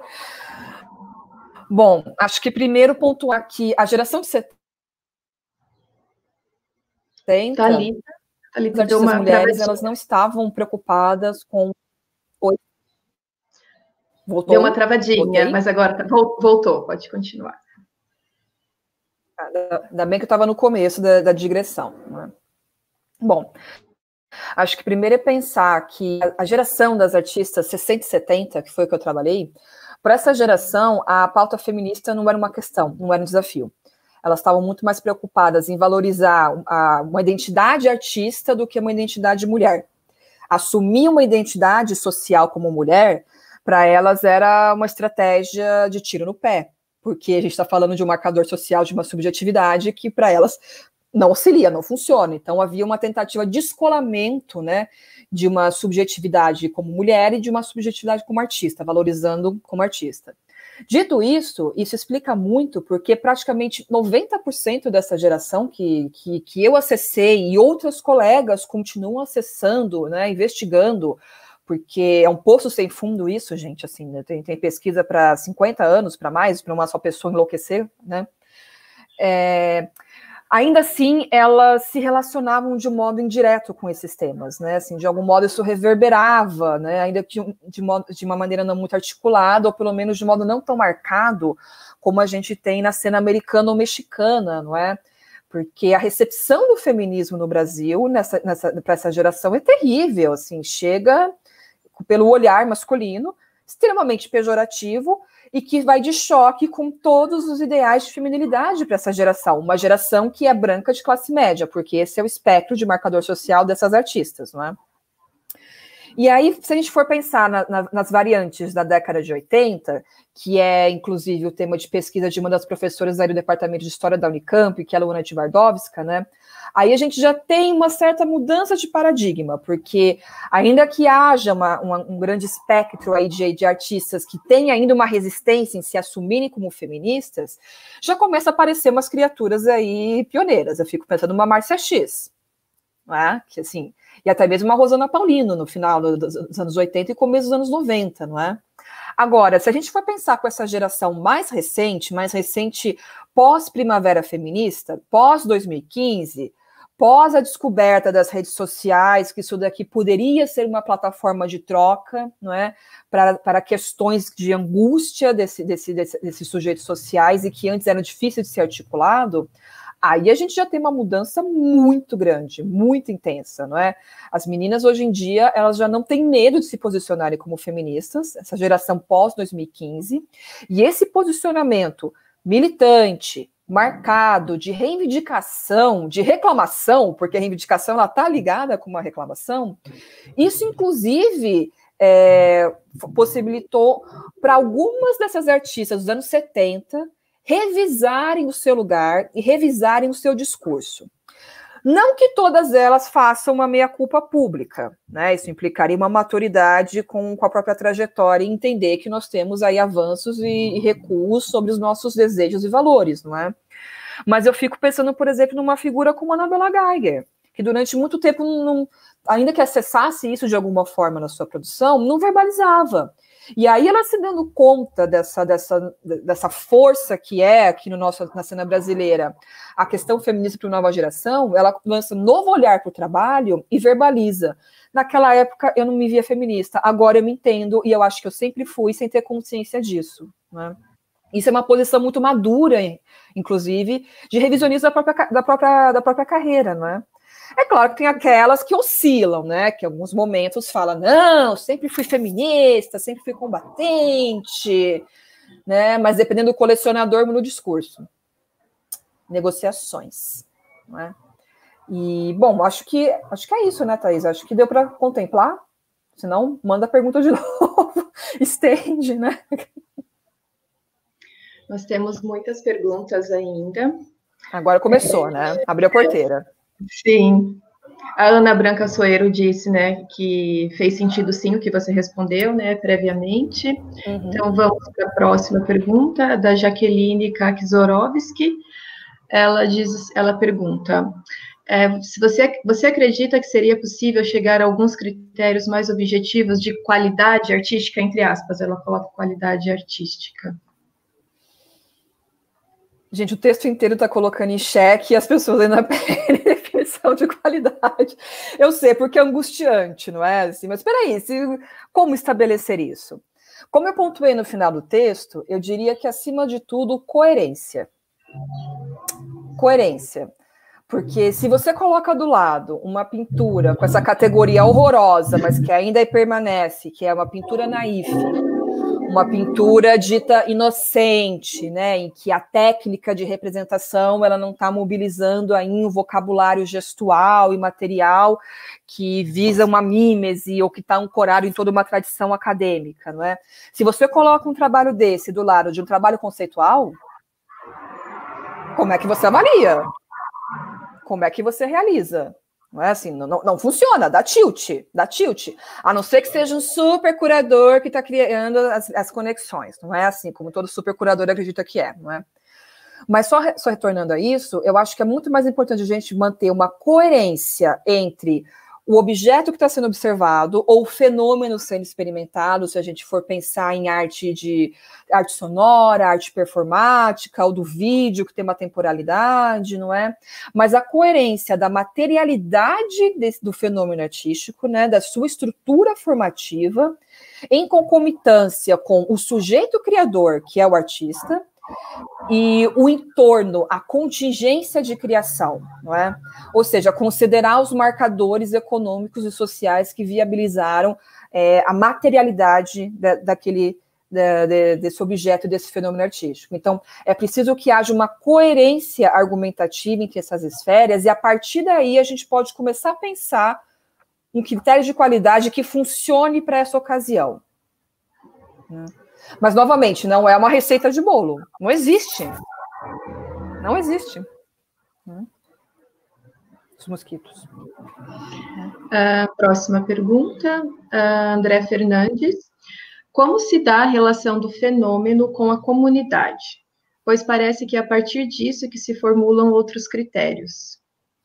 Bom, acho que primeiro pontuar que a geração de setenta... Thalita, Thalita deu uma mulheres, elas não estavam preocupadas com... Oi? Voltou? Deu uma travadinha, Voltei? Mas agora voltou, pode continuar. Ainda bem que eu estava no começo da, da digressão. Né? Bom, acho que primeiro é pensar que a geração das artistas sessenta e setenta, que foi o que eu trabalhei, para essa geração, a pauta feminista não era uma questão, não era um desafio. Elas estavam muito mais preocupadas em valorizar a, uma identidade artista do que uma identidade mulher. Assumir uma identidade social como mulher, para elas era uma estratégia de tiro no pé, porque a gente está falando de um marcador social, de uma subjetividade que para elas não auxilia, não funciona. Então havia uma tentativa de descolamento, né, de uma subjetividade como mulher e de uma subjetividade como artista, valorizando como artista. Dito isso, isso explica muito porque praticamente noventa por cento dessa geração que, que, que eu acessei e outros colegas continuam acessando, né, investigando, porque é um poço sem fundo isso, gente, assim, né? tem, tem pesquisa para cinquenta anos, para mais, para uma só pessoa enlouquecer, né? É, ainda assim, elas se relacionavam de um modo indireto com esses temas, né? Assim, de algum modo isso reverberava, né? Ainda que de, modo, de uma maneira não muito articulada, ou pelo menos de modo não tão marcado como a gente tem na cena americana ou mexicana, não é? Porque a recepção do feminismo no Brasil, nessa, nessa, para essa geração, é terrível, assim, chega pelo olhar masculino, extremamente pejorativo, e que vai de choque com todos os ideais de feminilidade para essa geração, uma geração que é branca de classe média, porque esse é o espectro de marcador social dessas artistas, não é? E aí, se a gente for pensar na, na, nas variantes da década de oitenta, que é, inclusive, o tema de pesquisa de uma das professoras aí do Departamento de História da Unicamp, que é a Luana Twardowska, né? Aí a gente já tem uma certa mudança de paradigma, porque ainda que haja uma, uma, um grande espectro aí de, de artistas que têm ainda uma resistência em se assumirem como feministas, já começa a aparecer umas criaturas aí pioneiras. Eu fico pensando numa Márcia X, não é? Que assim... E até mesmo uma Rosana Paulino, no final dos anos oitenta e começo dos anos noventa, não é? Agora, se a gente for pensar com essa geração mais recente, mais recente pós-primavera feminista, pós dois mil e quinze, pós a descoberta das redes sociais, que isso daqui poderia ser uma plataforma de troca, não é? Para, para questões de angústia desse, desse, desse, desses sujeitos sociais e que antes era difícil de ser articulado, aí a gente já tem uma mudança muito grande, muito intensa, não é? As meninas hoje em dia, elas já não têm medo de se posicionarem como feministas, essa geração pós dois mil e quinze, e esse posicionamento militante, marcado de reivindicação, de reclamação, porque a reivindicação ela está ligada com uma reclamação, isso inclusive é, possibilitou para algumas dessas artistas dos anos setenta revisarem o seu lugar e revisarem o seu discurso. Não que todas elas façam uma meia-culpa pública, né? Isso implicaria uma maturidade com, com a própria trajetória e entender que nós temos aí avanços e, e recuos sobre os nossos desejos e valores, não é? Mas eu fico pensando, por exemplo, numa figura como a Anabela Geiger, que durante muito tempo, não, ainda que acessasse isso de alguma forma na sua produção, não verbalizava. E aí ela se dando conta dessa, dessa, dessa força que é aqui no nosso, na cena brasileira a questão feminista para a nova geração, ela lança um novo olhar para o trabalho e verbaliza. Naquela época eu não me via feminista, agora eu me entendo e eu acho que eu sempre fui sem ter consciência disso, né? Isso é uma posição muito madura, inclusive, de revisionismo da própria, da própria, da própria carreira, não é? É claro que tem aquelas que oscilam, né? Que em alguns momentos falam, não, sempre fui feminista, sempre fui combatente, né? Mas dependendo do colecionador, muda o discurso. Negociações, não é? E, bom, acho que, acho que é isso, né, Thaís? Acho que deu para contemplar. Senão, manda a pergunta de novo. Estende, né? Nós temos muitas perguntas ainda. Agora começou, né? Abriu a porteira. Sim. A Ana Branca Soeiro disse, né, que fez sentido sim o que você respondeu, né, previamente. Uhum. Então, vamos para a próxima pergunta, da Jaqueline Kakzorovski. Ela diz, ela pergunta, é, se você, você acredita que seria possível chegar a alguns critérios mais objetivos de qualidade artística, entre aspas, ela coloca qualidade artística. Gente, o texto inteiro está colocando em xeque e as pessoas ainda pedem definição de qualidade. Eu sei, porque é angustiante, não é? Assim, mas espera aí, se, como estabelecer isso? Como eu pontuei no final do texto, eu diria que, acima de tudo, coerência. Coerência. Porque se você coloca do lado uma pintura com essa categoria horrorosa, mas que ainda permanece, que é uma pintura naif, uma pintura dita inocente, né, em que a técnica de representação ela não está mobilizando aí um vocabulário gestual e material que visa uma mímese ou que está ancorado em toda uma tradição acadêmica, não é? Se você coloca um trabalho desse do lado de um trabalho conceitual, como é que você avalia? Como é que você realiza? Não é assim, não, não funciona, dá tilt, dá tilt. A não ser que seja um super curador que está criando as, as conexões. Não é assim, como todo super curador acredita que é, não é? Mas só, só retornando a isso, eu acho que é muito mais importante a gente manter uma coerência entre o objeto que está sendo observado ou o fenômeno sendo experimentado, se a gente for pensar em arte de arte sonora, arte performática, ou do vídeo, que tem uma temporalidade, não é? Mas a coerência da materialidade desse, do fenômeno artístico, né, da sua estrutura formativa, em concomitância com o sujeito criador, que é o artista, e o entorno, a contingência de criação, não é? Ou seja, considerar os marcadores econômicos e sociais que viabilizaram é, a materialidade da, daquele, da, de, desse objeto, desse fenômeno artístico. Então, é preciso que haja uma coerência argumentativa entre essas esferas, e a partir daí a gente pode começar a pensar um critério de qualidade que funcione para essa ocasião, né? Mas, novamente, não é uma receita de bolo. Não existe. Não existe. Os mosquitos. Uh, próxima pergunta, uh, André Fernandes. Como se dá a relação do fenômeno com a comunidade? Pois parece que é a partir disso que se formulam outros critérios.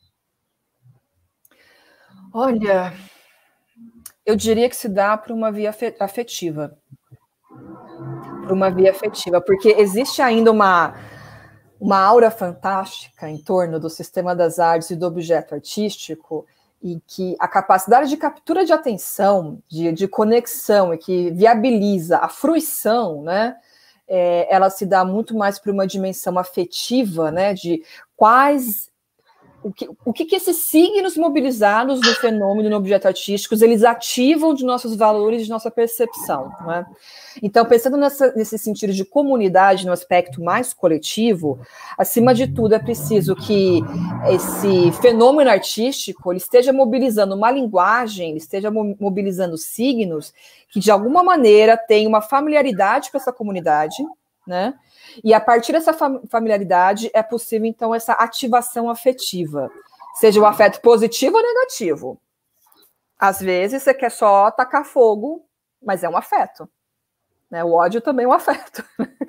Olha, eu diria que se dá por uma via afetiva. Por uma via afetiva, porque existe ainda uma, uma aura fantástica em torno do sistema das artes e do objeto artístico, e que a capacidade de captura de atenção, de, de conexão, e que viabiliza a fruição, né, é, ela se dá muito mais por uma dimensão afetiva, né, de quais... O que, o que, que esses signos mobilizados no fenômeno, no objeto artístico, eles ativam de nossos valores, de nossa percepção, não é? Então, pensando nessa, nesse sentido de comunidade, no aspecto mais coletivo, acima de tudo é preciso que esse fenômeno artístico ele esteja mobilizando uma linguagem, ele esteja mobilizando signos que, de alguma maneira, tenham uma familiaridade com essa comunidade, né? E a partir dessa familiaridade é possível, então, essa ativação afetiva, seja o afeto positivo ou negativo. Às vezes você quer só tacar fogo, mas é um afeto, né? O ódio também é um afeto.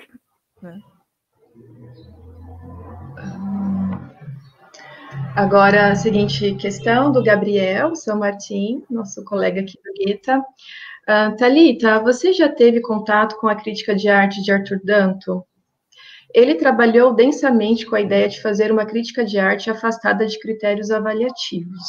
Agora, a seguinte questão do Gabriel São Martim, nosso colega aqui do Gueta. Uh, Thalita, você já teve contato com a crítica de arte de Arthur Danto? Ele trabalhou densamente com a ideia de fazer uma crítica de arte afastada de critérios avaliativos.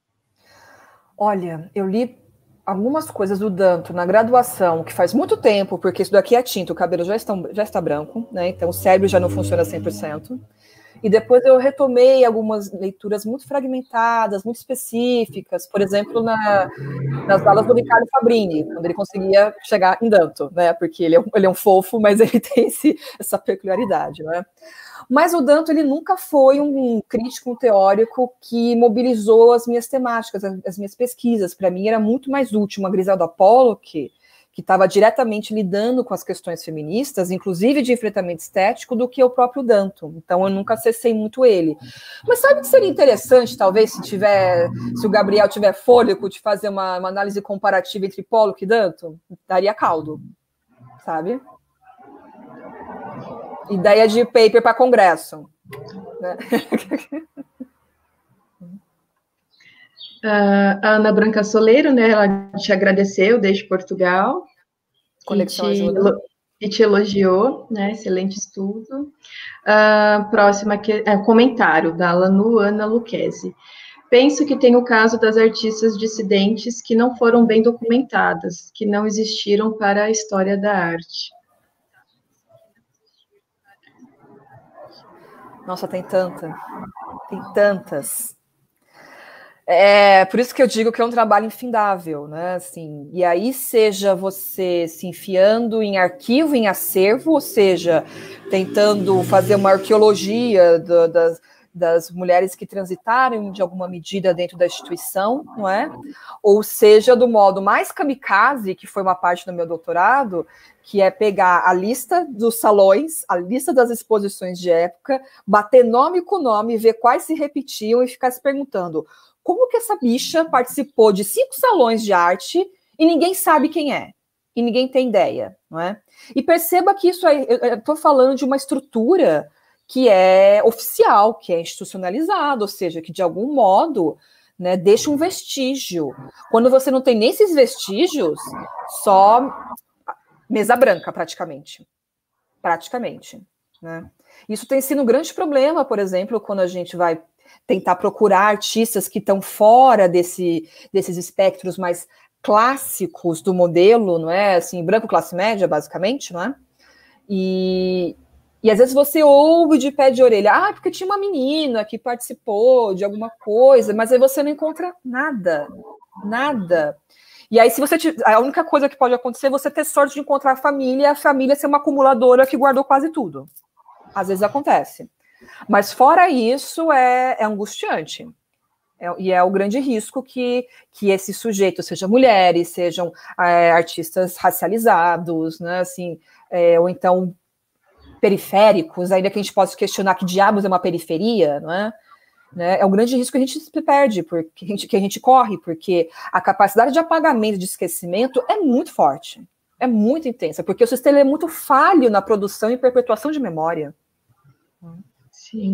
Olha, eu li algumas coisas do Danto na graduação, que faz muito tempo, porque isso daqui é tinta, o cabelo já está, já está branco, né? Então o cérebro já não funciona cem por cento. E depois eu retomei algumas leituras muito fragmentadas, muito específicas, por exemplo, na, nas aulas do Ricardo Fabrini, quando ele conseguia chegar em Danto, né? Porque ele é um, ele é um fofo, mas ele tem esse, essa peculiaridade, né? Mas o Danto, ele nunca foi um crítico, um teórico que mobilizou as minhas temáticas, as, as minhas pesquisas. Para mim era muito mais útil uma Griselda Pollock, que estava diretamente lidando com as questões feministas, inclusive de enfrentamento estético, do que o próprio Danto. Então, eu nunca acessei muito ele. Mas sabe que seria interessante, talvez, se tiver, se o Gabriel tiver fôlego de fazer uma, uma análise comparativa entre Pollock e Danto? Daria caldo, sabe? Ideia de paper para congresso. Né? Uh, a Ana Branca Soleiro, né, ela te agradeceu desde Portugal. Conexão e te, ajuda. E te elogiou, né, excelente estudo. Uh, próxima, que, é, comentário da Lanu Ana Luquezzi. Penso que tem o caso das artistas dissidentes que não foram bem documentadas, que não existiram para a história da arte. Nossa, tem tanta, tem tantas. É por isso que eu digo que é um trabalho infindável, né? Assim, e aí, seja você se enfiando em arquivo, em acervo, ou seja, tentando fazer uma arqueologia do, das, das mulheres que transitaram de alguma medida dentro da instituição, não é? Ou seja, do modo mais kamikaze, que foi uma parte do meu doutorado, que é pegar a lista dos salões, a lista das exposições de época, bater nome com nome, ver quais se repetiam e ficar se perguntando como que essa bicha participou de cinco salões de arte e ninguém sabe quem é, e ninguém tem ideia, não é? E perceba que isso aí, eu estou falando de uma estrutura que é oficial, que é institucionalizada, ou seja, que de algum modo né? Deixa um vestígio. Quando você não tem nem esses vestígios, só mesa branca, praticamente. Praticamente, né? Isso tem sido um grande problema, por exemplo, quando a gente vai tentar procurar artistas que estão fora desse, desses espectros mais clássicos do modelo, não é? Assim, branco classe média, basicamente, não é? E, e às vezes você ouve de pé de orelha, ah, porque tinha uma menina que participou de alguma coisa, mas aí você não encontra nada, nada. E aí, se você te, a única coisa que pode acontecer é você ter sorte de encontrar a família e a família ser uma acumuladora que guardou quase tudo. Às vezes acontece. Mas fora isso, é, é angustiante. É, e é o grande risco que, que esses sujeitos, sejam mulheres, sejam é, artistas racializados, né, assim, é, ou então periféricos, ainda que a gente possa questionar que diabos é uma periferia, não é? Né, é um grande risco que a gente se perde, porque a gente, que a gente corre, porque a capacidade de apagamento, de esquecimento é muito forte, é muito intensa, porque o sistema é muito falho na produção e perpetuação de memória. Sim.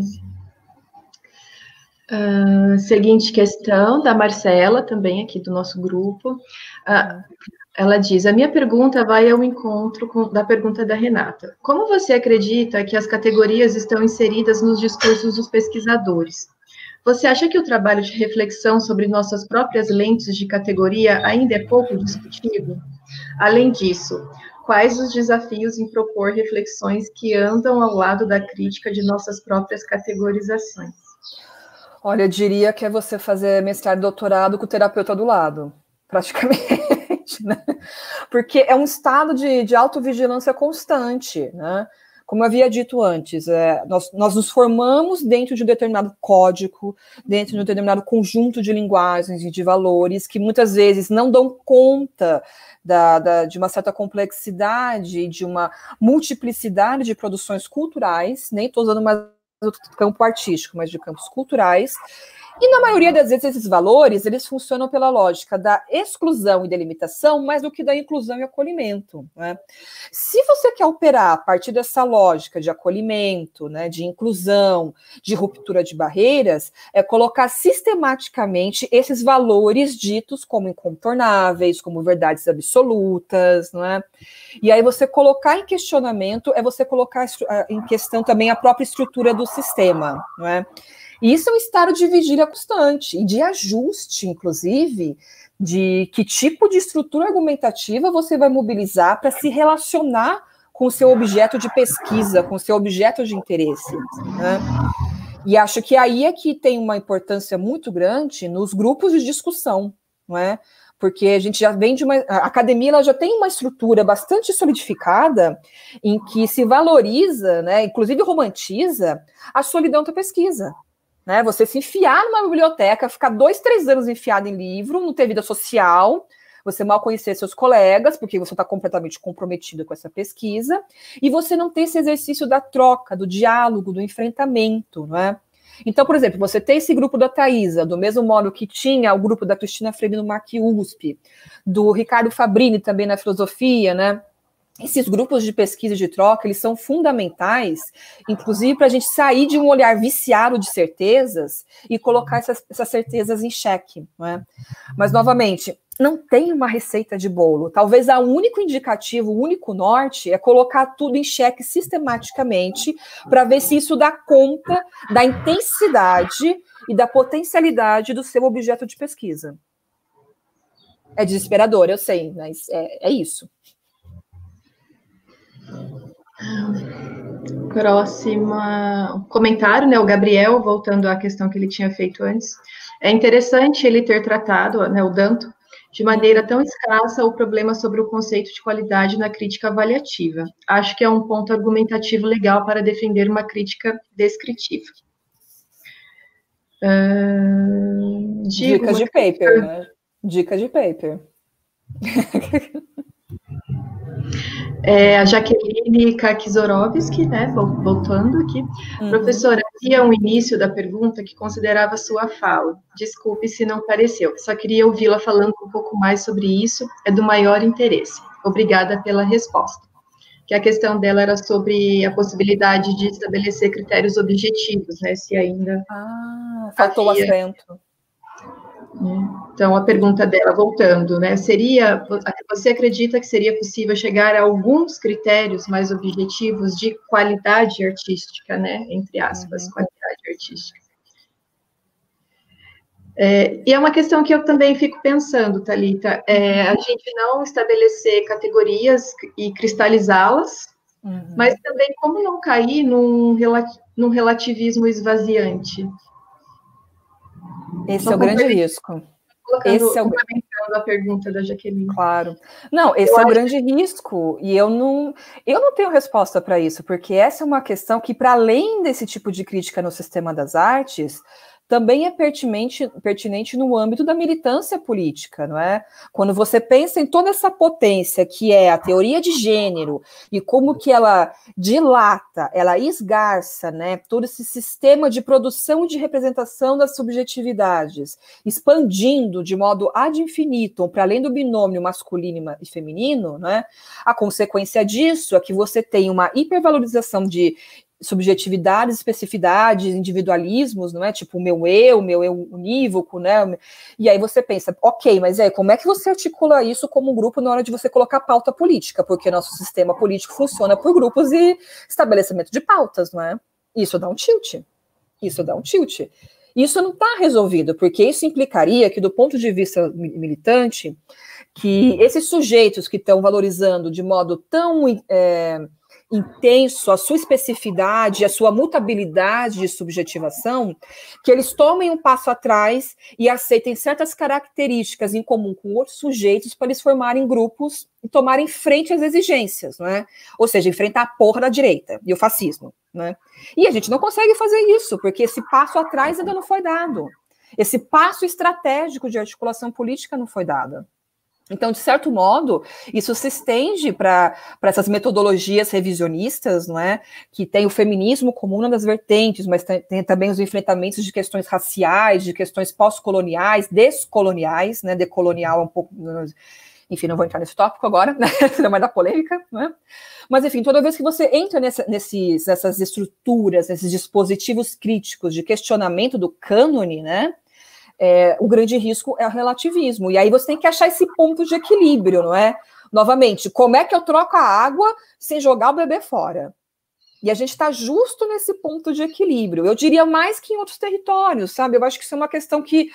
Uh, seguinte questão da Marcela, também aqui do nosso grupo. Uh, ela diz, a minha pergunta vai ao encontro com, da pergunta da Renata. Como você acredita que as categorias estão inseridas nos discursos dos pesquisadores? Você acha que o trabalho de reflexão sobre nossas próprias lentes de categoria ainda é pouco discutido? Além disso, quais os desafios em propor reflexões que andam ao lado da crítica de nossas próprias categorizações? Olha, eu diria que é você fazer mestrado e doutorado com o terapeuta do lado, praticamente, né? Porque é um estado de, de autovigilância constante, né? Como eu havia dito antes, é, nós, nós nos formamos dentro de um determinado código, dentro de um determinado conjunto de linguagens e de valores que muitas vezes não dão conta da, da, de uma certa complexidade, de uma multiplicidade de produções culturais, nem estou usando mais do campo artístico, mas de campos culturais. E na maioria das vezes esses valores, eles funcionam pela lógica da exclusão e delimitação mais do que da inclusão e acolhimento, né? Se você quer operar a partir dessa lógica de acolhimento, né, de inclusão, de ruptura de barreiras, é colocar sistematicamente esses valores ditos como incontornáveis, como verdades absolutas, não é? E aí você colocar em questionamento é você colocar em questão também a própria estrutura do sistema, não é? E isso é um estado de vigília constante e de ajuste, inclusive, de que tipo de estrutura argumentativa você vai mobilizar para se relacionar com o seu objeto de pesquisa, com o seu objeto de interesse, né? E acho que aí é que tem uma importância muito grande nos grupos de discussão, não é? Porque a gente já vem de uma... A academia ela já tem uma estrutura bastante solidificada em que se valoriza, né, inclusive romantiza, a solidão da pesquisa. Né, você se enfiar numa biblioteca, ficar dois, três anos enfiado em livro, não ter vida social, você mal conhecer seus colegas, porque você está completamente comprometido com essa pesquisa, e você não ter esse exercício da troca, do diálogo, do enfrentamento, não é? Então, por exemplo, você tem esse grupo da Thaisa, do mesmo modo que tinha o grupo da Cristina Freire no Mac U S P, do Ricardo Fabrini também na filosofia, né? Esses grupos de pesquisa e de troca, eles são fundamentais, inclusive para a gente sair de um olhar viciado de certezas e colocar essas, essas certezas em xeque, não é? Mas, novamente, não tem uma receita de bolo. Talvez o único indicativo, o único norte é colocar tudo em xeque sistematicamente para ver se isso dá conta da intensidade e da potencialidade do seu objeto de pesquisa. É desesperador, eu sei, mas é, é isso. Próxima comentário, né? O Gabriel, voltando à questão que ele tinha feito antes. É interessante ele ter tratado, né, o Danto, de maneira tão escassa o problema sobre o conceito de qualidade na crítica avaliativa. Acho que é um ponto argumentativo legal para defender uma crítica descritiva. Uh, digo, Dicas de paper, né? Dica de paper. É, a Jaqueline Kakizorovski, né, voltando aqui. Uhum. Professora, havia um início da pergunta que considerava sua fala. Desculpe se não pareceu. Só queria ouvi-la falando um pouco mais sobre isso, é do maior interesse. Obrigada pela resposta. Que a questão dela era sobre a possibilidade de estabelecer critérios objetivos, né, se ainda... Ah, faltou havia... o acento. Então, a pergunta dela, voltando, né, seria, você acredita que seria possível chegar a alguns critérios mais objetivos de qualidade artística, né, entre aspas, uhum. qualidade artística? É, e é uma questão que eu também fico pensando, Thalita, é, a gente não estabelecer categorias e cristalizá-las, uhum. mas também como não cair num, num relativismo esvaziante. Esse então, é o grande risco. Colocando, esse é o... complementando a pergunta da Jaqueline. Claro. Não, esse eu é o grande que... risco, e eu não, eu não tenho resposta para isso, porque essa é uma questão que, para além desse tipo de crítica no sistema das artes, também é pertinente, pertinente no âmbito da militância política, não é? Quando você pensa em toda essa potência que é a teoria de gênero e como que ela dilata, ela esgarça, né, todo esse sistema de produção e de representação das subjetividades, expandindo de modo ad infinitum para além do binômio masculino e feminino, né? A consequência disso é que você tem uma hipervalorização de subjetividades, especificidades, individualismos, não é? Tipo, o meu eu, o meu eu unívoco, né? E aí você pensa, ok, mas aí, como é que você articula isso como um grupo na hora de você colocar pauta política? Porque nosso sistema político funciona por grupos e estabelecimento de pautas, não é? Isso dá um tilt. Isso dá um tilt. Isso não está resolvido, porque isso implicaria que, do ponto de vista militante, que esses sujeitos que estão valorizando de modo tão... É, intenso a sua especificidade, a sua mutabilidade de subjetivação, que eles tomem um passo atrás e aceitem certas características em comum com outros sujeitos para eles formarem grupos e tomarem frente às exigências, não é? Ou seja, enfrentar a porra da direita e o fascismo, né? E a gente não consegue fazer isso, porque esse passo atrás ainda não foi dado. Esse passo estratégico de articulação política não foi dado. Então, de certo modo, isso se estende para essas metodologias revisionistas, não é? Que tem o feminismo como uma das vertentes, mas tem, tem também os enfrentamentos de questões raciais, de questões pós-coloniais, descoloniais, né? Decolonial é um pouco... Enfim, não vou entrar nesse tópico agora, né? Não vai dar polêmica, não é? Mas, enfim, toda vez que você entra nessa, nesses, nessas estruturas, nesses dispositivos críticos de questionamento do cânone, né? É, o grande risco é o relativismo, e aí você tem que achar esse ponto de equilíbrio, não é? Novamente, como é que eu troco a água sem jogar o bebê fora? E a gente está justo nesse ponto de equilíbrio, eu diria mais que em outros territórios, sabe? Eu acho que isso é uma questão que,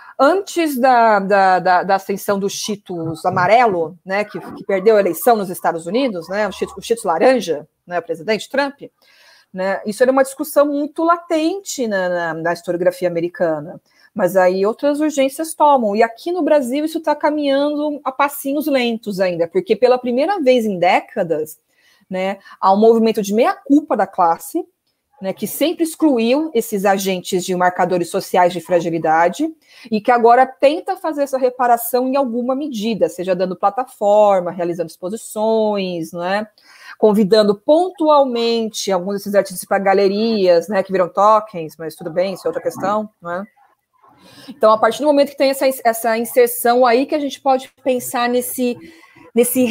antes da, da, da, da ascensão do Cheetos amarelo, né, que, que perdeu a eleição nos Estados Unidos, né, o Cheetos, o Cheetos laranja, né, o presidente Trump, né, isso era uma discussão muito latente na, na, na historiografia americana. Mas aí outras urgências tomam. E aqui no Brasil isso está caminhando a passinhos lentos ainda, porque pela primeira vez em décadas, né, há um movimento de meia-culpa da classe, né, que sempre excluiu esses agentes de marcadores sociais de fragilidade e que agora tenta fazer essa reparação em alguma medida, seja dando plataforma, realizando exposições, não é? Convidando pontualmente alguns desses artistas para galerias, né, que viram tokens, mas tudo bem, isso é outra questão, não é? Então, a partir do momento que tem essa, essa inserção aí, que a gente pode pensar nesse, nesse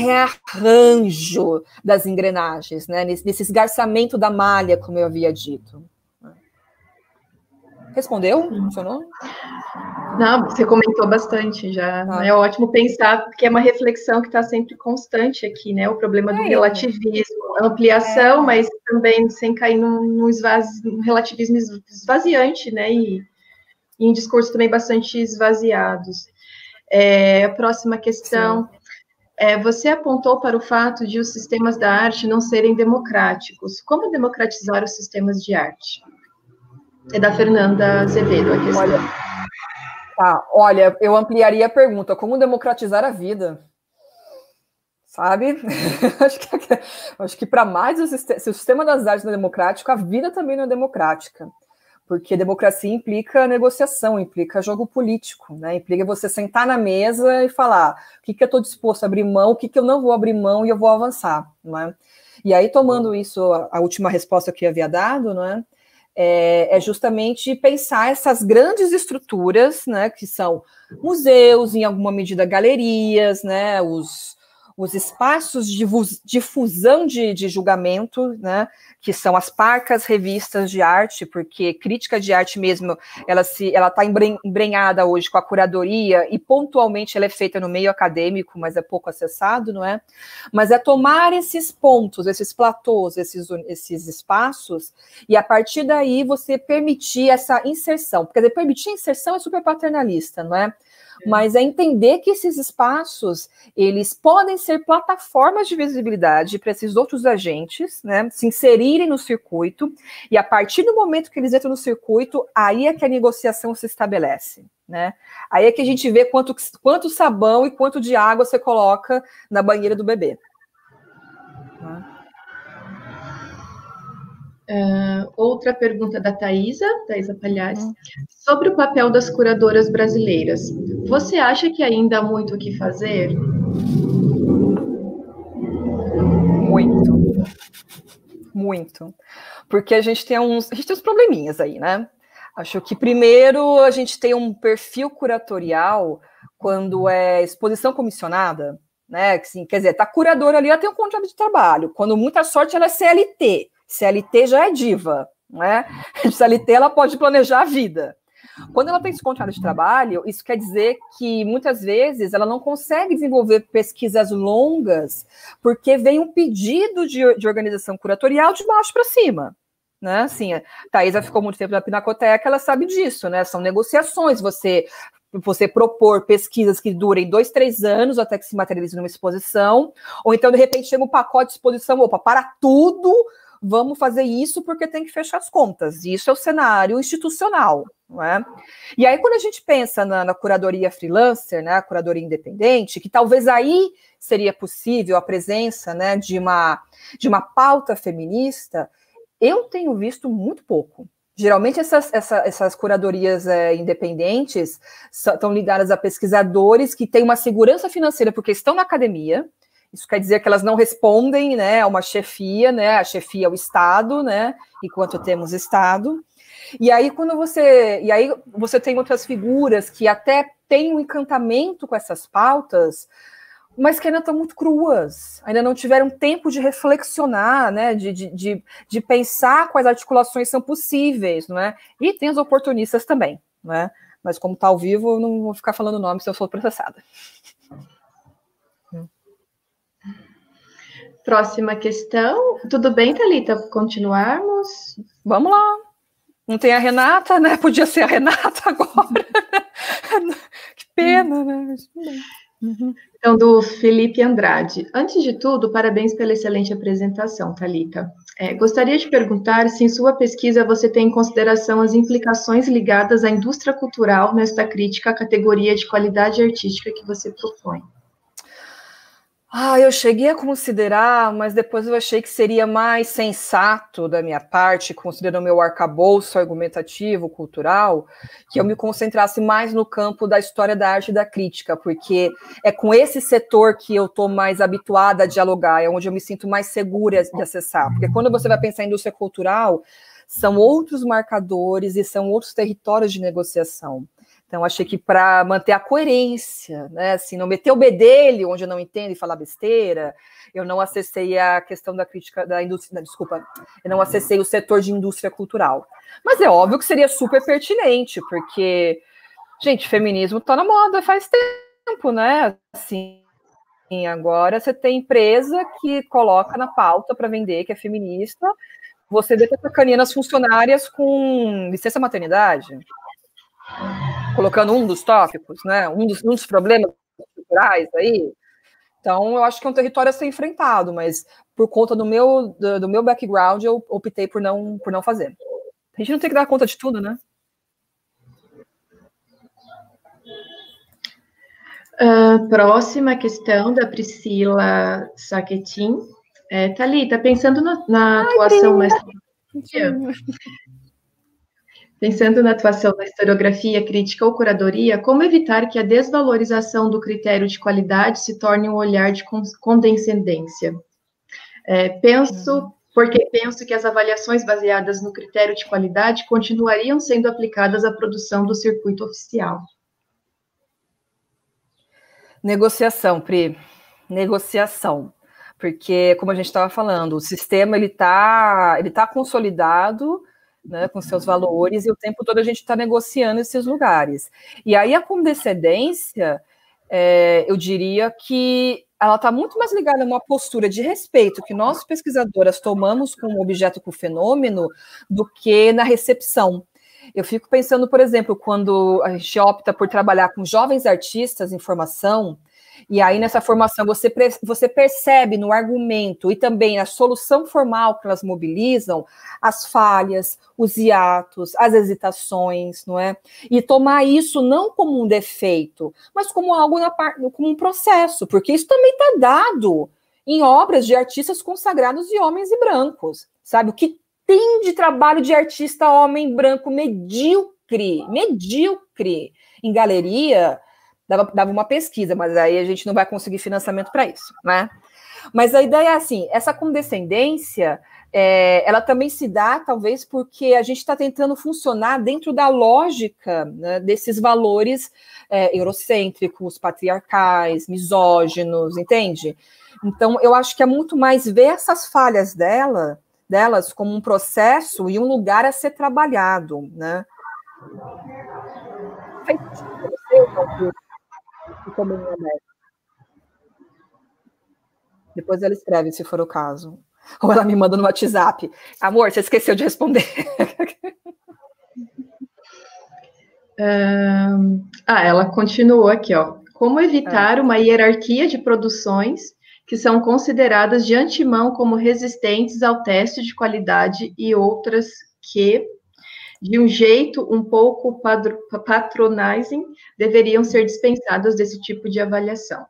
rearranjo das engrenagens, né? nesse, nesse esgarçamento da malha, como eu havia dito. Respondeu? Funcionou? Não, você comentou bastante já. Ah. É ótimo pensar, porque é uma reflexão que está sempre constante aqui, né? O problema do é, relativismo, ampliação, é. mas também sem cair num, num, esvazi, num relativismo esvaziante, né? E em discursos também bastante esvaziados. É, a próxima questão, é, você apontou para o fato de os sistemas da arte não serem democráticos. Como democratizar os sistemas de arte? É da Fernanda Azevedo a questão. Olha, tá, olha, eu ampliaria a pergunta, como democratizar a vida? Sabe? acho que, acho que para mais, o sistema, se o sistema das artes não é democrático, a vida também não é democrática. Porque democracia implica negociação, implica jogo político, né? Implica você sentar na mesa e falar o que, que eu estou disposto a abrir mão, o que, que eu não vou abrir mão e eu vou avançar, não é? E aí, tomando isso, a última resposta que eu havia dado, não é? É, é justamente pensar essas grandes estruturas, né? Que são museus, em alguma medida galerias, né? Os, os espaços de difusão de, de julgamento, né, que são as parcas revistas de arte, porque crítica de arte mesmo, ela se, ela está embrenhada hoje com a curadoria, e pontualmente ela é feita no meio acadêmico, mas é pouco acessado, não é? Mas é tomar esses pontos, esses platôs, esses, esses espaços, e a partir daí você permitir essa inserção, porque permitir a inserção é super paternalista, não é? Mas é entender que esses espaços, eles podem ser plataformas de visibilidade para esses outros agentes, né, se inserirem no circuito, e a partir do momento que eles entram no circuito, aí é que a negociação se estabelece, né? Aí é que a gente vê quanto, quanto sabão e quanto de água você coloca na banheira do bebê. Uh, outra pergunta da Thaisa, Thaisa Palhares, hum. sobre o papel das curadoras brasileiras. Você acha que ainda há muito o que fazer? Muito. Muito. Porque a gente tem uns, a gente tem uns probleminhas aí, né? Acho que primeiro a gente tem um perfil curatorial quando é exposição comissionada, né? Assim, quer dizer, tá curadora ali, ela tem um contrato de trabalho. Quando muita sorte, ela é C L T. C L T já é diva, né? C L T ela pode planejar a vida. Quando ela tem esse contrato de trabalho, isso quer dizer que muitas vezes ela não consegue desenvolver pesquisas longas porque vem um pedido de, de organização curatorial de baixo para cima. Né? Assim, a Thaisa ficou muito tempo na Pinacoteca, ela sabe disso, né? São negociações, você, você propor pesquisas que durem dois, três anos até que se materialize numa exposição, ou então, de repente, chega um pacote de exposição, opa, para tudo, vamos fazer isso porque tem que fechar as contas. Isso é o cenário institucional, não é? E aí, quando a gente pensa na, na curadoria freelancer, né, a curadoria independente, que talvez aí seria possível a presença, né, de uma, de uma pauta feminista, eu tenho visto muito pouco. Geralmente essas, essa, essas curadorias é, independentes estão ligadas a pesquisadores que têm uma segurança financeira porque estão na academia. Isso quer dizer que elas não respondem, né, a uma chefia, né, a chefia é o Estado, né, enquanto temos Estado. E aí quando você, e aí você tem outras figuras que até têm um encantamento com essas pautas, mas que ainda estão muito cruas, ainda não tiveram tempo de reflexionar, né, de, de, de, de pensar quais articulações são possíveis, não é? E tem as oportunistas também, não é? Mas como está ao vivo, eu não vou ficar falando o nome se eu for processada. Próxima questão. Tudo bem, Thalita? Continuarmos? Vamos lá. Não tem a Renata, né? Podia ser a Renata agora. Que pena, né? Mas tudo bem. Uhum. Então, do Felipe Andrade. Antes de tudo, parabéns pela excelente apresentação, Thalita. É, gostaria de perguntar se em sua pesquisa você tem em consideração as implicações ligadas à indústria cultural nesta crítica à categoria de qualidade artística que você propõe. Ah, eu cheguei a considerar, mas depois eu achei que seria mais sensato da minha parte, considerando o meu arcabouço argumentativo, cultural, que eu me concentrasse mais no campo da história da arte e da crítica, porque é com esse setor que eu estou mais habituada a dialogar, é onde eu me sinto mais segura de acessar. Porque quando você vai pensar em indústria cultural, são outros marcadores e são outros territórios de negociação. Então, achei que para manter a coerência, né, assim, não meter o bedelho onde eu não entendo e falar besteira, eu não acessei a questão da crítica da indústria, desculpa, eu não acessei o setor de indústria cultural. Mas é óbvio que seria super pertinente, porque, gente, feminismo está na moda faz tempo, né? Assim, agora você tem empresa que coloca na pauta para vender que é feminista, você vê que sacaneando as funcionárias com licença maternidade. Colocando um dos tópicos, né, um dos, um dos problemas culturais aí. Então, eu acho que é um território a ser enfrentado, mas por conta do meu, do, do meu background, eu optei por não, por não fazer. A gente não tem que dar conta de tudo, né? Uh, próxima questão da Priscila Saquetin. É, Thalita, pensando na, na Ai, atuação na Pensando na atuação na historiografia, crítica ou curadoria, como evitar que a desvalorização do critério de qualidade se torne um olhar de condescendência? É, penso, porque penso que as avaliações baseadas no critério de qualidade continuariam sendo aplicadas à produção do circuito oficial. Negociação, Pri. negociação, porque, como a gente estava falando, o sistema ele está ele tá consolidado, né, com seus valores, e o tempo todo a gente está negociando esses lugares. E aí a condescendência, é, eu diria que ela está muito mais ligada a uma postura de respeito que nós, pesquisadoras, tomamos com o objeto, com o fenômeno, do que na recepção. Eu fico pensando, por exemplo, quando a gente opta por trabalhar com jovens artistas em formação, e aí nessa formação você, você percebe no argumento e também na solução formal que elas mobilizam as falhas, os hiatos, as hesitações, não é? E tomar isso não como um defeito, mas como algo na parte, como um processo, porque isso também está dado em obras de artistas consagrados de homens e brancos, sabe? O que tem de trabalho de artista homem branco medíocre, medíocre em galeria. Dava, dava uma pesquisa, mas aí a gente não vai conseguir financiamento para isso, né? Mas a ideia é assim, essa condescendência, é, ela também se dá, talvez, porque a gente está tentando funcionar dentro da lógica, né, desses valores é, eurocêntricos, patriarcais, misóginos, entende? Então, eu acho que é muito mais ver essas falhas dela, delas como um processo e um lugar a ser trabalhado, né? Faz sentido pra você, depois ela escreve, se for o caso. Ou ela me manda no WhatsApp. Amor, você esqueceu de responder. Um, ah, ela continuou aqui, ó. Como evitar é. uma hierarquia de produções que são consideradas de antemão como resistentes ao teste de qualidade e outras que, de um jeito um pouco patronizing, deveriam ser dispensadas desse tipo de avaliação.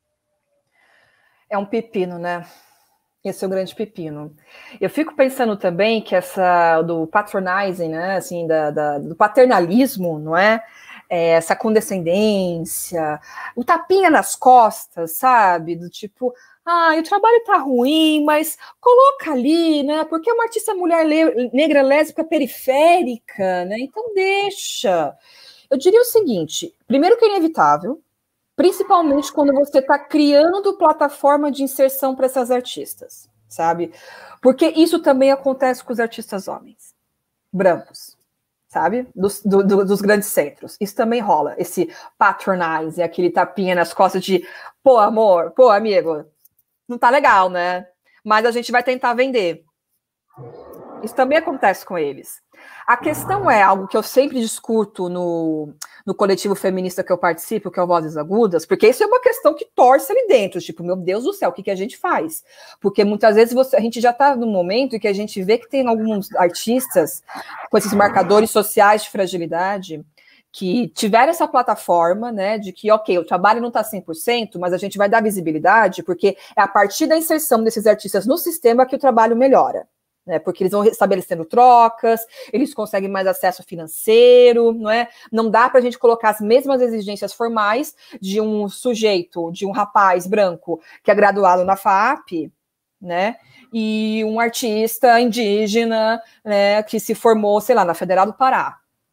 É um pepino, né? Esse é o grande pepino. Eu fico pensando também que essa do patronizing, né? Assim, da, da, do paternalismo, não é? É? Essa condescendência, o tapinha nas costas, sabe? Do tipo, ah, o trabalho tá ruim, mas coloca ali, né? Porque é uma artista mulher negra lésbica periférica, né? Então deixa. Eu diria o seguinte: primeiro que é inevitável, principalmente quando você está criando plataforma de inserção para essas artistas, sabe? Porque isso também acontece com os artistas homens, brancos, sabe? Dos, do, do, dos grandes centros. Isso também rola, esse patronize, aquele tapinha nas costas de, pô, amor, pô, amigo, não tá legal, né? Mas a gente vai tentar vender. Isso também acontece com eles. A questão é algo que eu sempre discuto no, no coletivo feminista que eu participo, que é o Vozes Agudas, porque isso é uma questão que torce ali dentro, tipo, meu Deus do céu, o que, que a gente faz? Porque muitas vezes você, a gente já está num momento em que a gente vê que tem alguns artistas com esses marcadores sociais de fragilidade que tiveram essa plataforma, né, de que, ok, o trabalho não está cem por cento, mas a gente vai dar visibilidade, porque é a partir da inserção desses artistas no sistema que o trabalho melhora. Né, porque eles vão estabelecendo trocas, eles conseguem mais acesso financeiro, não é? Não dá para a gente colocar as mesmas exigências formais de um sujeito, de um rapaz branco que é graduado na F A A P, né? E um artista indígena, né, que se formou, sei lá, na Federal do Pará.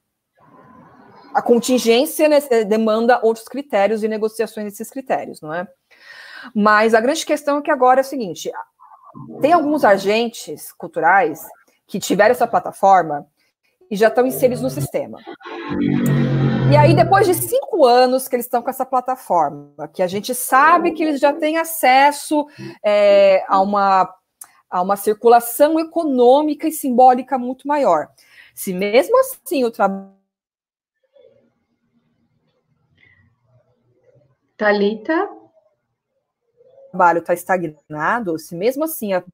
A contingência, né, demanda outros critérios e negociações desses critérios, não é? Mas a grande questão é que agora é o seguinte: tem alguns agentes culturais que tiveram essa plataforma e já estão inseridos no sistema. E aí, depois de cinco anos que eles estão com essa plataforma, que a gente sabe que eles já têm acesso é, a, uma, a uma circulação econômica e simbólica muito maior. Se mesmo assim o trabalho... Thalita? O trabalho está estagnado, se mesmo assim a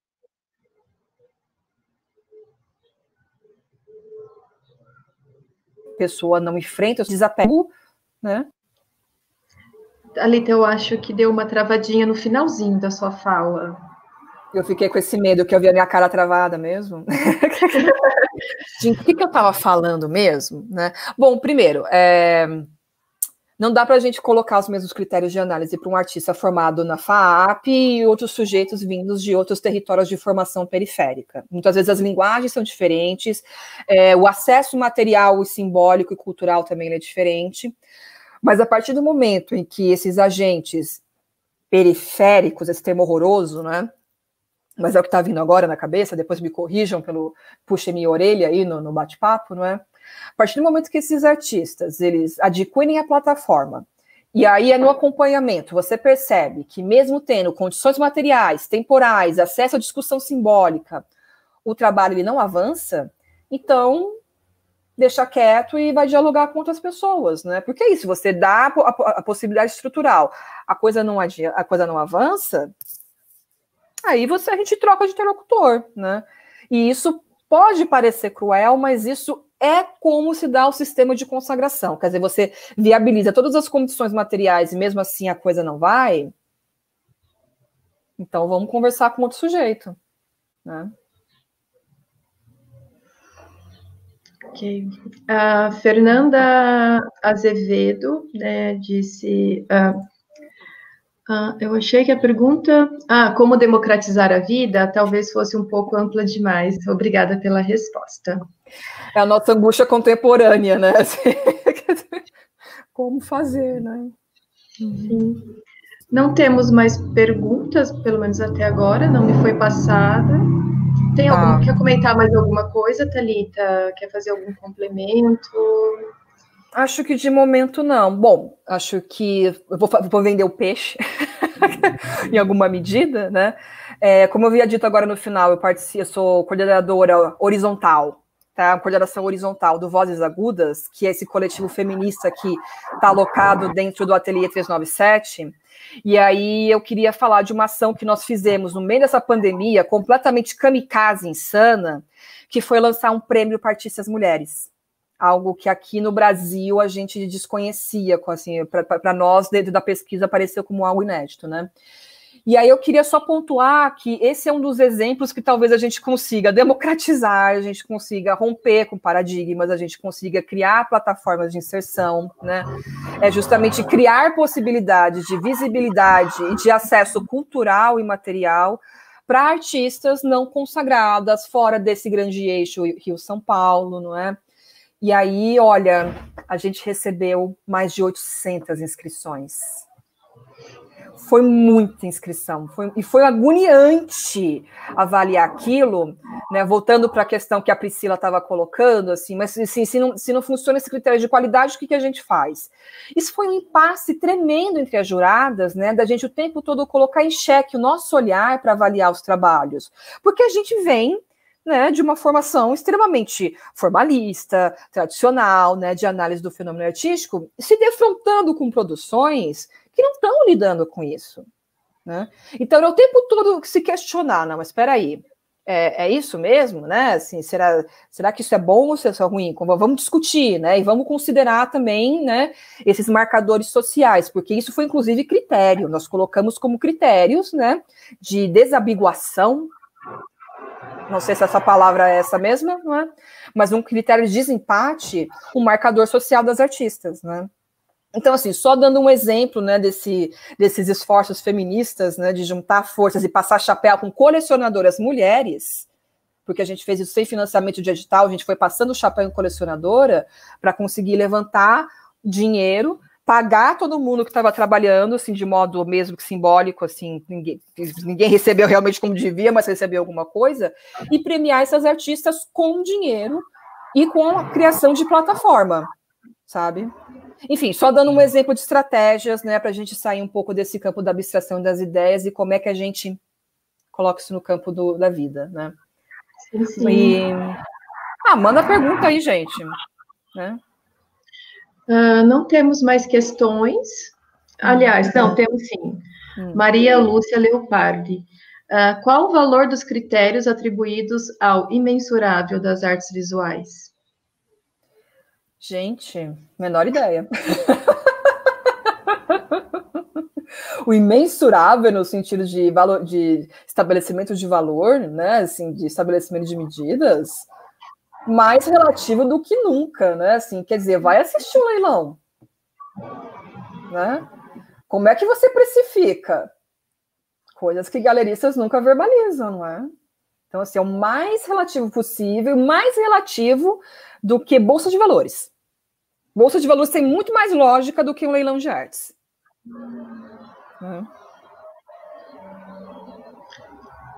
pessoa não enfrenta o desapego, né? Thalita, eu acho que deu uma travadinha no finalzinho da sua fala. Eu fiquei com esse medo que eu vi a minha cara travada mesmo. Gente, o que, que eu estava falando mesmo, né? Bom, primeiro, é... não dá para a gente colocar os mesmos critérios de análise para um artista formado na F A A P e outros sujeitos vindos de outros territórios de formação periférica. Muitas vezes as linguagens são diferentes, é, o acesso material e simbólico e cultural também é diferente, mas a partir do momento em que esses agentes periféricos, esse termo horroroso, né? Mas é o que está vindo agora na cabeça, depois me corrijam, pelo puxem minha orelha aí no, no bate-papo, não é? A partir do momento que esses artistas, eles adquirem a plataforma, e aí é no acompanhamento, você percebe que mesmo tendo condições materiais, temporais, acesso à discussão simbólica, o trabalho ele não avança, então deixa quieto e vai dialogar com outras pessoas, né? Porque é isso, você dá a, a, a possibilidade estrutural, a coisa não adianta, a coisa não avança, aí você, a gente troca de interlocutor, né? E isso pode parecer cruel, mas isso é como se dá o sistema de consagração. Quer dizer, você viabiliza todas as condições materiais e mesmo assim a coisa não vai, então vamos conversar com outro sujeito, né? Ok. A Fernanda Azevedo, né, disse... Uh, uh, eu achei que a pergunta... Ah, como democratizar a vida? Talvez fosse um pouco ampla demais. Obrigada pela resposta. É a nossa angústia contemporânea, né? Como fazer, né? Sim. Não temos mais perguntas, pelo menos até agora, não me foi passada. Tem alguma, ah. Quer comentar mais alguma coisa, Thalita? Quer fazer algum complemento? Acho que de momento não. Bom, acho que eu vou, vou vender o peixe em alguma medida, né? É, como eu havia dito agora no final, eu participo, eu sou coordenadora horizontal, tá? Coordenação horizontal do Vozes Agudas, que é esse coletivo feminista que está alocado dentro do Ateliê trezentos e noventa e sete. E aí eu queria falar de uma ação que nós fizemos no meio dessa pandemia, completamente kamikaze, insana, que foi lançar um prêmio para artistas mulheres. Algo que aqui no Brasil a gente desconhecia, assim, para nós, dentro da pesquisa, apareceu como algo inédito, né? E aí eu queria só pontuar que esse é um dos exemplos que talvez a gente consiga democratizar, a gente consiga romper com paradigmas, a gente consiga criar plataformas de inserção, né? É justamente criar possibilidades de visibilidade e de acesso cultural e material para artistas não consagradas fora desse grande eixo Rio-São Paulo, não é? E aí, olha, a gente recebeu mais de oitocentas inscrições. Foi muita inscrição, foi, e foi agoniante avaliar aquilo, né? Voltando para a questão que a Priscila estava colocando, assim, mas assim, se, não, se não funciona esse critério de qualidade, o que, que a gente faz? Isso foi um impasse tremendo entre as juradas, né? Da gente o tempo todo colocar em xeque o nosso olhar para avaliar os trabalhos, porque a gente vem, né, de uma formação extremamente formalista, tradicional, né, de análise do fenômeno artístico, se defrontando com produções que não estão lidando com isso, né? Então, é o tempo todo se questionar, não, mas espera aí, é, é isso mesmo, né? Assim, será, será que isso é bom ou isso é ruim? Vamos discutir, né? E vamos considerar também, né, esses marcadores sociais, porque isso foi, inclusive, critério. Nós colocamos como critérios, né, de desabiguação. Não sei se essa palavra é essa mesma, não é? Mas um critério de desempate, um marcador social das artistas, né? Então, assim, só dando um exemplo, né, desse, desses esforços feministas, né, de juntar forças e passar chapéu com colecionadoras mulheres, porque a gente fez isso sem financiamento de edital, a gente foi passando o chapéu em colecionadora para conseguir levantar dinheiro, pagar todo mundo que estava trabalhando, assim, de modo mesmo que simbólico, assim, ninguém, ninguém recebeu realmente como devia, mas recebeu alguma coisa, e premiar essas artistas com dinheiro e com a criação de plataforma, sabe? Enfim, só dando um exemplo de estratégias, né, para a gente sair um pouco desse campo da abstração das ideias e como é que a gente coloca isso no campo do, da vida, né? Sim, sim. E... Ah, manda a pergunta aí, gente, né? Uh, não temos mais questões. Aliás, não, temos sim. Hum. Maria Lúcia Leopardi. Uh, qual o valor dos critérios atribuídos ao imensurável das artes visuais? Gente, menor ideia. O imensurável no sentido de, valor, de estabelecimento de valor, né? Assim, de estabelecimento de medidas, mais relativo do que nunca, né? Assim, quer dizer, vai assistir um leilão, né? Como é que você precifica? Coisas que galeristas nunca verbalizam, não é? Então, assim, é o mais relativo possível, mais relativo do que bolsa de valores. Bolsa de valores tem muito mais lógica do que um leilão de artes. Né?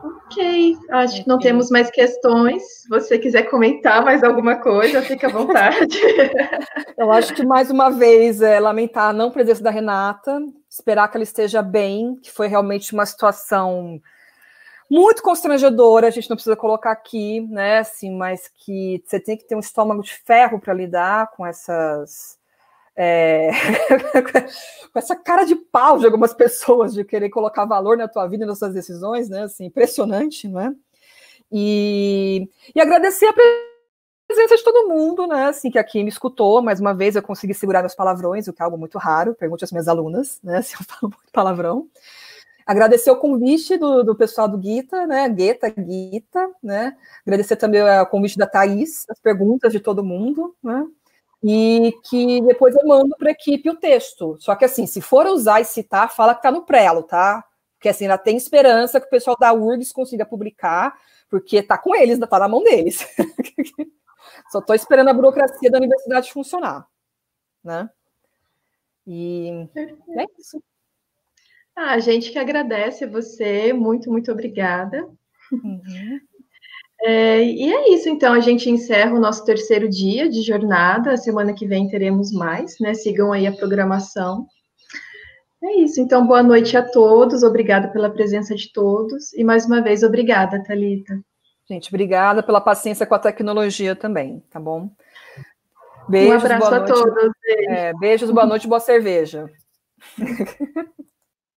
Ok, acho que não temos mais questões. Se você quiser comentar mais alguma coisa, fique à vontade. Eu acho que, mais uma vez, é lamentar a não presença da Renata, esperar que ela esteja bem, que foi realmente uma situação muito constrangedora, a gente não precisa colocar aqui, né, assim, mas que você tem que ter um estômago de ferro para lidar com essas... É, com essa cara de pau de algumas pessoas de querer colocar valor na tua vida e nas suas decisões, né, assim, impressionante, não é? E, e agradecer a presença de todo mundo, né, assim, que aqui me escutou, mais uma vez eu consegui segurar meus palavrões, o que é algo muito raro, pergunte às minhas alunas, né, se eu falo muito palavrão. Agradecer o convite do, do pessoal do Gita, né, Gueta, Gita, né, agradecer também o convite da Thaís, as perguntas de todo mundo, né, e que depois eu mando para a equipe o texto. Só que, assim, se for usar e citar, fala que está no prelo, tá? Porque, assim, ainda tem esperança que o pessoal da U R G S consiga publicar, porque está com eles, está na mão deles. Só estou esperando a burocracia da universidade funcionar, né? E é isso. Ah, a gente que agradece você, muito, muito obrigada. Uhum. É, e é isso, então, a gente encerra o nosso terceiro dia de jornada, semana que vem teremos mais, né, sigam aí a programação. É isso, então, boa noite a todos, obrigada pela presença de todos, e mais uma vez, obrigada, Thalita. Gente, obrigada pela paciência com a tecnologia também, tá bom? Beijos, um abraço boa a noite. todos. É, beijos, boa noite, boa cerveja.